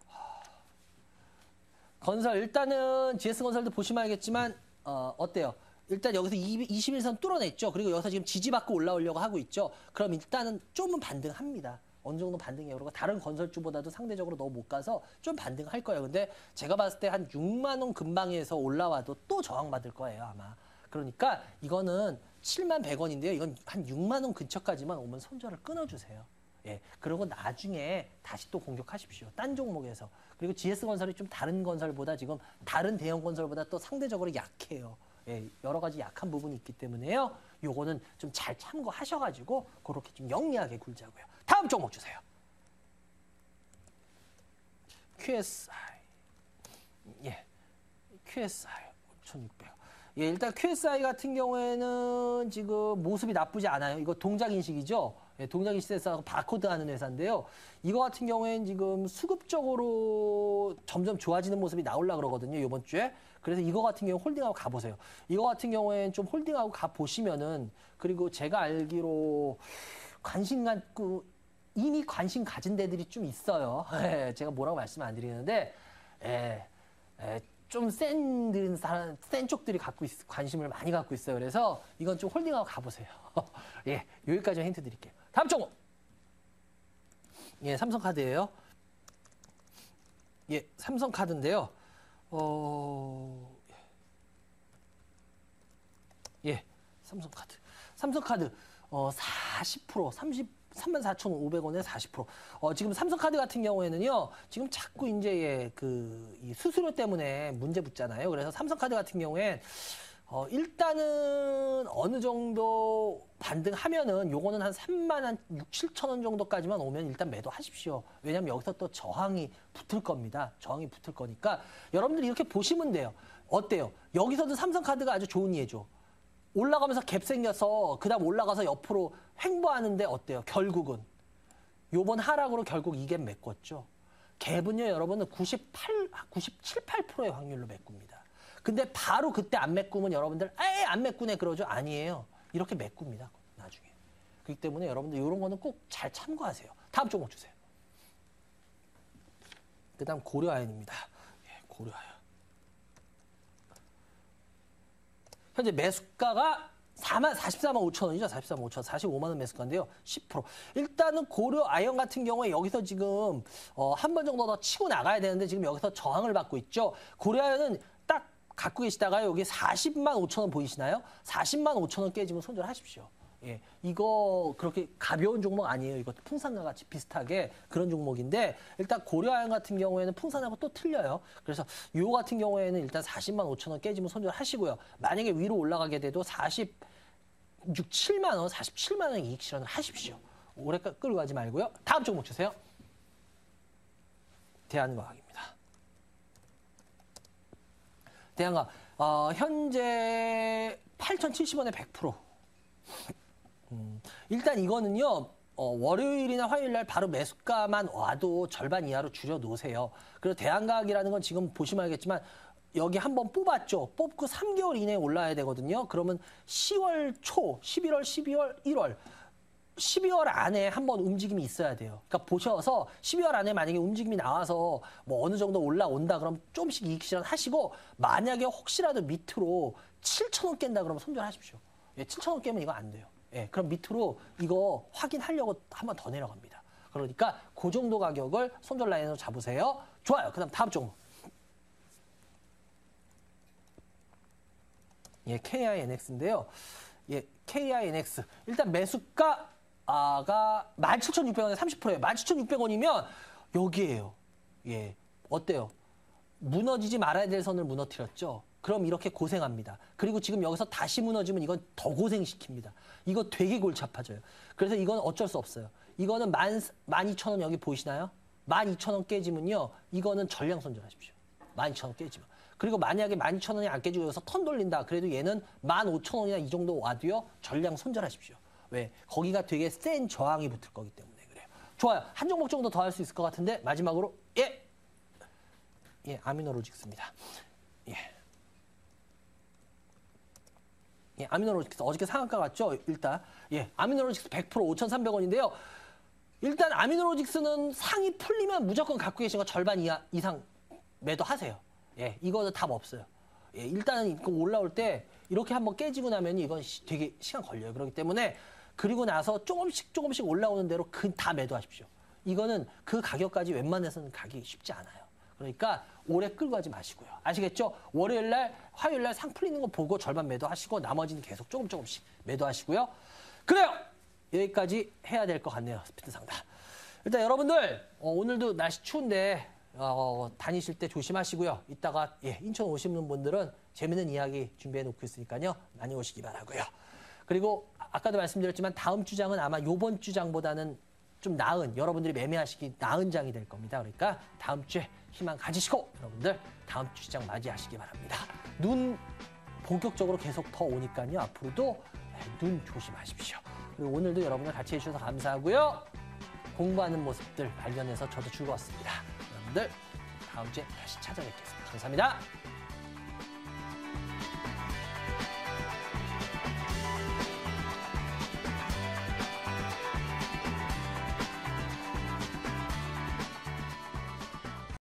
건설 일단은 지에스건설도 보시면 알겠지만 어, 어때요? 일단 여기서 이십 일선 뚫어냈죠. 그리고 여기서 지금 지지받고 올라오려고 하고 있죠. 그럼 일단은 좀은 반등합니다. 어느 정도 반등해요. 그리고 다른 건설주보다도 상대적으로 너무 못 가서 좀 반등할 거예요. 근데 제가 봤을 때 한 육만 원 근방에서 올라와도 또 저항받을 거예요, 아마. 그러니까 이거는 칠만 백 원인데요. 이건 한 육만 원 근처까지만 오면 손절을 끊어주세요. 예, 그리고 나중에 다시 또 공격하십시오. 딴 종목에서. 그리고 지에스건설이 좀 다른 건설보다 지금 다른 대형 건설보다 또 상대적으로 약해요. 예, 여러 가지 약한 부분이 있기 때문에요. 요거는 좀 잘 참고하셔가지고 그렇게 좀 영리하게 굴자고요. 다음 종목 주세요. 큐에스아이. 예, 큐에스아이 오천육백. 예, 일단 큐에스아이 같은 경우에는 지금 모습이 나쁘지 않아요. 이거 동작인식이죠. 예, 동작인식에서 바코드 하는 회사인데요. 이거 같은 경우에는 지금 수급적으로 점점 좋아지는 모습이 나오려고 그러거든요. 이번 주에. 그래서 이거 같은 경우 홀딩하고 가보세요. 이거 같은 경우에는 좀 홀딩하고 가보시면은 그리고 제가 알기로 관심 갖고 이미 관심 가진 데들이 좀 있어요. 예, 제가 뭐라고 말씀 안 드리는데 예, 예, 좀 센 사람, 센 쪽들이 갖고 있, 관심을 많이 갖고 있어요. 그래서 이건 좀 홀딩하고 가보세요. 예, 여기까지 힌트 드릴게요. 다음 종목. 예, 삼성카드예요. 예, 삼성카드인데요. 어, 예, 삼성카드. 삼성카드 어, 사십 퍼센트, 삼십삼만 사천오백 원에 사십 퍼센트. 어, 지금 삼성카드 같은 경우에는요, 지금 자꾸 이제 예, 그, 이 수수료 때문에 문제 붙잖아요. 그래서 삼성카드 같은 경우엔 어, 일단은 어느 정도 반등하면은 요거는 한 삼만 한 육, 칠천 원 정도까지만 오면 일단 매도하십시오. 왜냐면 여기서 또 저항이 붙을 겁니다. 저항이 붙을 거니까 여러분들이 이렇게 보시면 돼요. 어때요? 여기서도 삼성카드가 아주 좋은 예죠. 올라가면서 갭 생겨서 그다음 올라가서 옆으로 횡보하는데 어때요? 결국은 요번 하락으로 결국 이 갭 메꿨죠. 갭은요, 여러분은 구십팔, 구십칠, 팔 퍼센트의 확률로 메꿉니다. 근데 바로 그때 안 메꾸면 여러분들 에이 안 메꾸네 그러죠? 아니에요. 이렇게 메꿉니다. 나중에. 그렇기 때문에 여러분들 이런 거는 꼭 잘 참고하세요. 다음 종목 주세요. 그다음 고려아연입니다. 예, 고려아연. 현재 매수가가 사만, 사십사만 오천 원이죠. 사십사만 오천 원, 사십오만 원 매수가인데요. 십 퍼센트. 일단은 고려아연 같은 경우에 여기서 지금 어, 한 번 정도 더 치고 나가야 되는데 지금 여기서 저항을 받고 있죠. 고려아연은 딱 갖고 계시다가 여기 사십만 오천 원 보이시나요? 사십만 오천 원 깨지면 손절하십시오. 예, 이거 그렇게 가벼운 종목 아니에요. 이거 풍산과 같이 비슷하게 그런 종목인데 일단 고려아연 같은 경우에는 풍산하고 또 틀려요. 그래서 요 같은 경우에는 일단 사십만 오천 원 깨지면 손절하시고요. 만약에 위로 올라가게 돼도 사십육, 칠만 원, 사십칠만 원 이익 실현을 하십시오. 오래 끌고 가지 말고요. 다음 종목 주세요. 대한과학입니다. 대한과학 어, 현재 팔천칠십 원에 백 퍼센트. 음, 일단 이거는요, 어, 월요일이나 화요일 날 바로 매수가만 와도 절반 이하로 줄여 놓으세요. 그리고 대한과학이라는 건 지금 보시면 알겠지만 여기 한번 뽑았죠. 뽑고 삼 개월 이내에 올라야 되거든요. 그러면 시월 초, 십일월, 십이월, 일월, 십이월 안에 한번 움직임이 있어야 돼요. 그러니까 보셔서 십이월 안에 만약에 움직임이 나와서 뭐 어느 정도 올라온다 그러면 조금씩 이익 실현하시고 만약에 혹시라도 밑으로 칠천 원 깬다 그러면 손절하십시오. 예, 칠천 원 깨면 이거 안 돼요. 예, 그럼 밑으로 이거 확인하려고 한 번 더 내려갑니다. 그러니까 그 정도 가격을 손절 라인으로 잡으세요. 좋아요. 그 다음 다음 종목. 예, 케이아이엔엑스인데요. 예, 케이아이엔엑스. 일단 매수가가 만 칠천육백 원에 삼십 퍼센트예요. 만 칠천육백 원이면 여기에요. 예, 어때요? 무너지지 말아야 될 선을 무너뜨렸죠. 그럼 이렇게 고생합니다. 그리고 지금 여기서 다시 무너지면 이건 더 고생시킵니다. 이거 되게 골치 아파져요. 그래서 이건 어쩔 수 없어요. 이거는 만, 만 이천 원 여기 보이시나요? 만 이천 원 깨지면요. 이거는 전량 손절하십시오. 만 이천 원 깨지면. 그리고 만약에 만 이천 원이 안 깨지고 여기서 턴 돌린다. 그래도 얘는 만 오천 원이나 이 정도 와도요. 전량 손절하십시오. 왜? 거기가 되게 센 저항이 붙을 거기 때문에 그래요. 좋아요. 한 종목 정도 더 할 수 있을 것 같은데 마지막으로 예, 예, 아미노로직스입니다. 예. 예, 아미노로직스 어저께 상한가 갔죠? 일단 예, 아미노로직스 백 퍼센트 오천삼백 원인데요. 일단 아미노로직스는 상이 풀리면 무조건 갖고 계신 거 절반 이하, 이상 매도하세요. 예, 이거는 답 없어요. 예, 일단은 이거 올라올 때 이렇게 한번 깨지고 나면 이건 시, 되게 시간 걸려요. 그렇기 때문에 그리고 나서 조금씩 조금씩 올라오는 대로 그 다 매도하십시오. 이거는 그 가격까지 웬만해서는 가기 쉽지 않아요. 그러니까 오래 끌고 가지 마시고요. 아시겠죠? 월요일 날, 화요일 날 상 풀리는 거 보고 절반 매도하시고 나머지는 계속 조금 조금씩 매도하시고요. 그래요! 여기까지 해야 될 것 같네요. 스피드 상담. 일단 여러분들 어, 오늘도 날씨 추운데 어, 다니실 때 조심하시고요. 이따가 예, 인천 오시는 분들은 재밌는 이야기 준비해 놓고 있으니까요. 많이 오시기 바라고요. 그리고 아까도 말씀드렸지만 다음 주장은 아마 요번 주장보다는 좀 나은, 여러분들이 매매하시기 나은 장이 될 겁니다. 그러니까 다음 주에 희망 가지시고 여러분들 다음 주 시장 맞이하시기 바랍니다. 눈 본격적으로 계속 더 오니까요. 앞으로도 눈 조심하십시오. 그리고 오늘도 여러분들 같이 해주셔서 감사하고요. 공부하는 모습들 발견해서 저도 즐거웠습니다. 여러분들 다음 주에 다시 찾아뵙겠습니다. 감사합니다.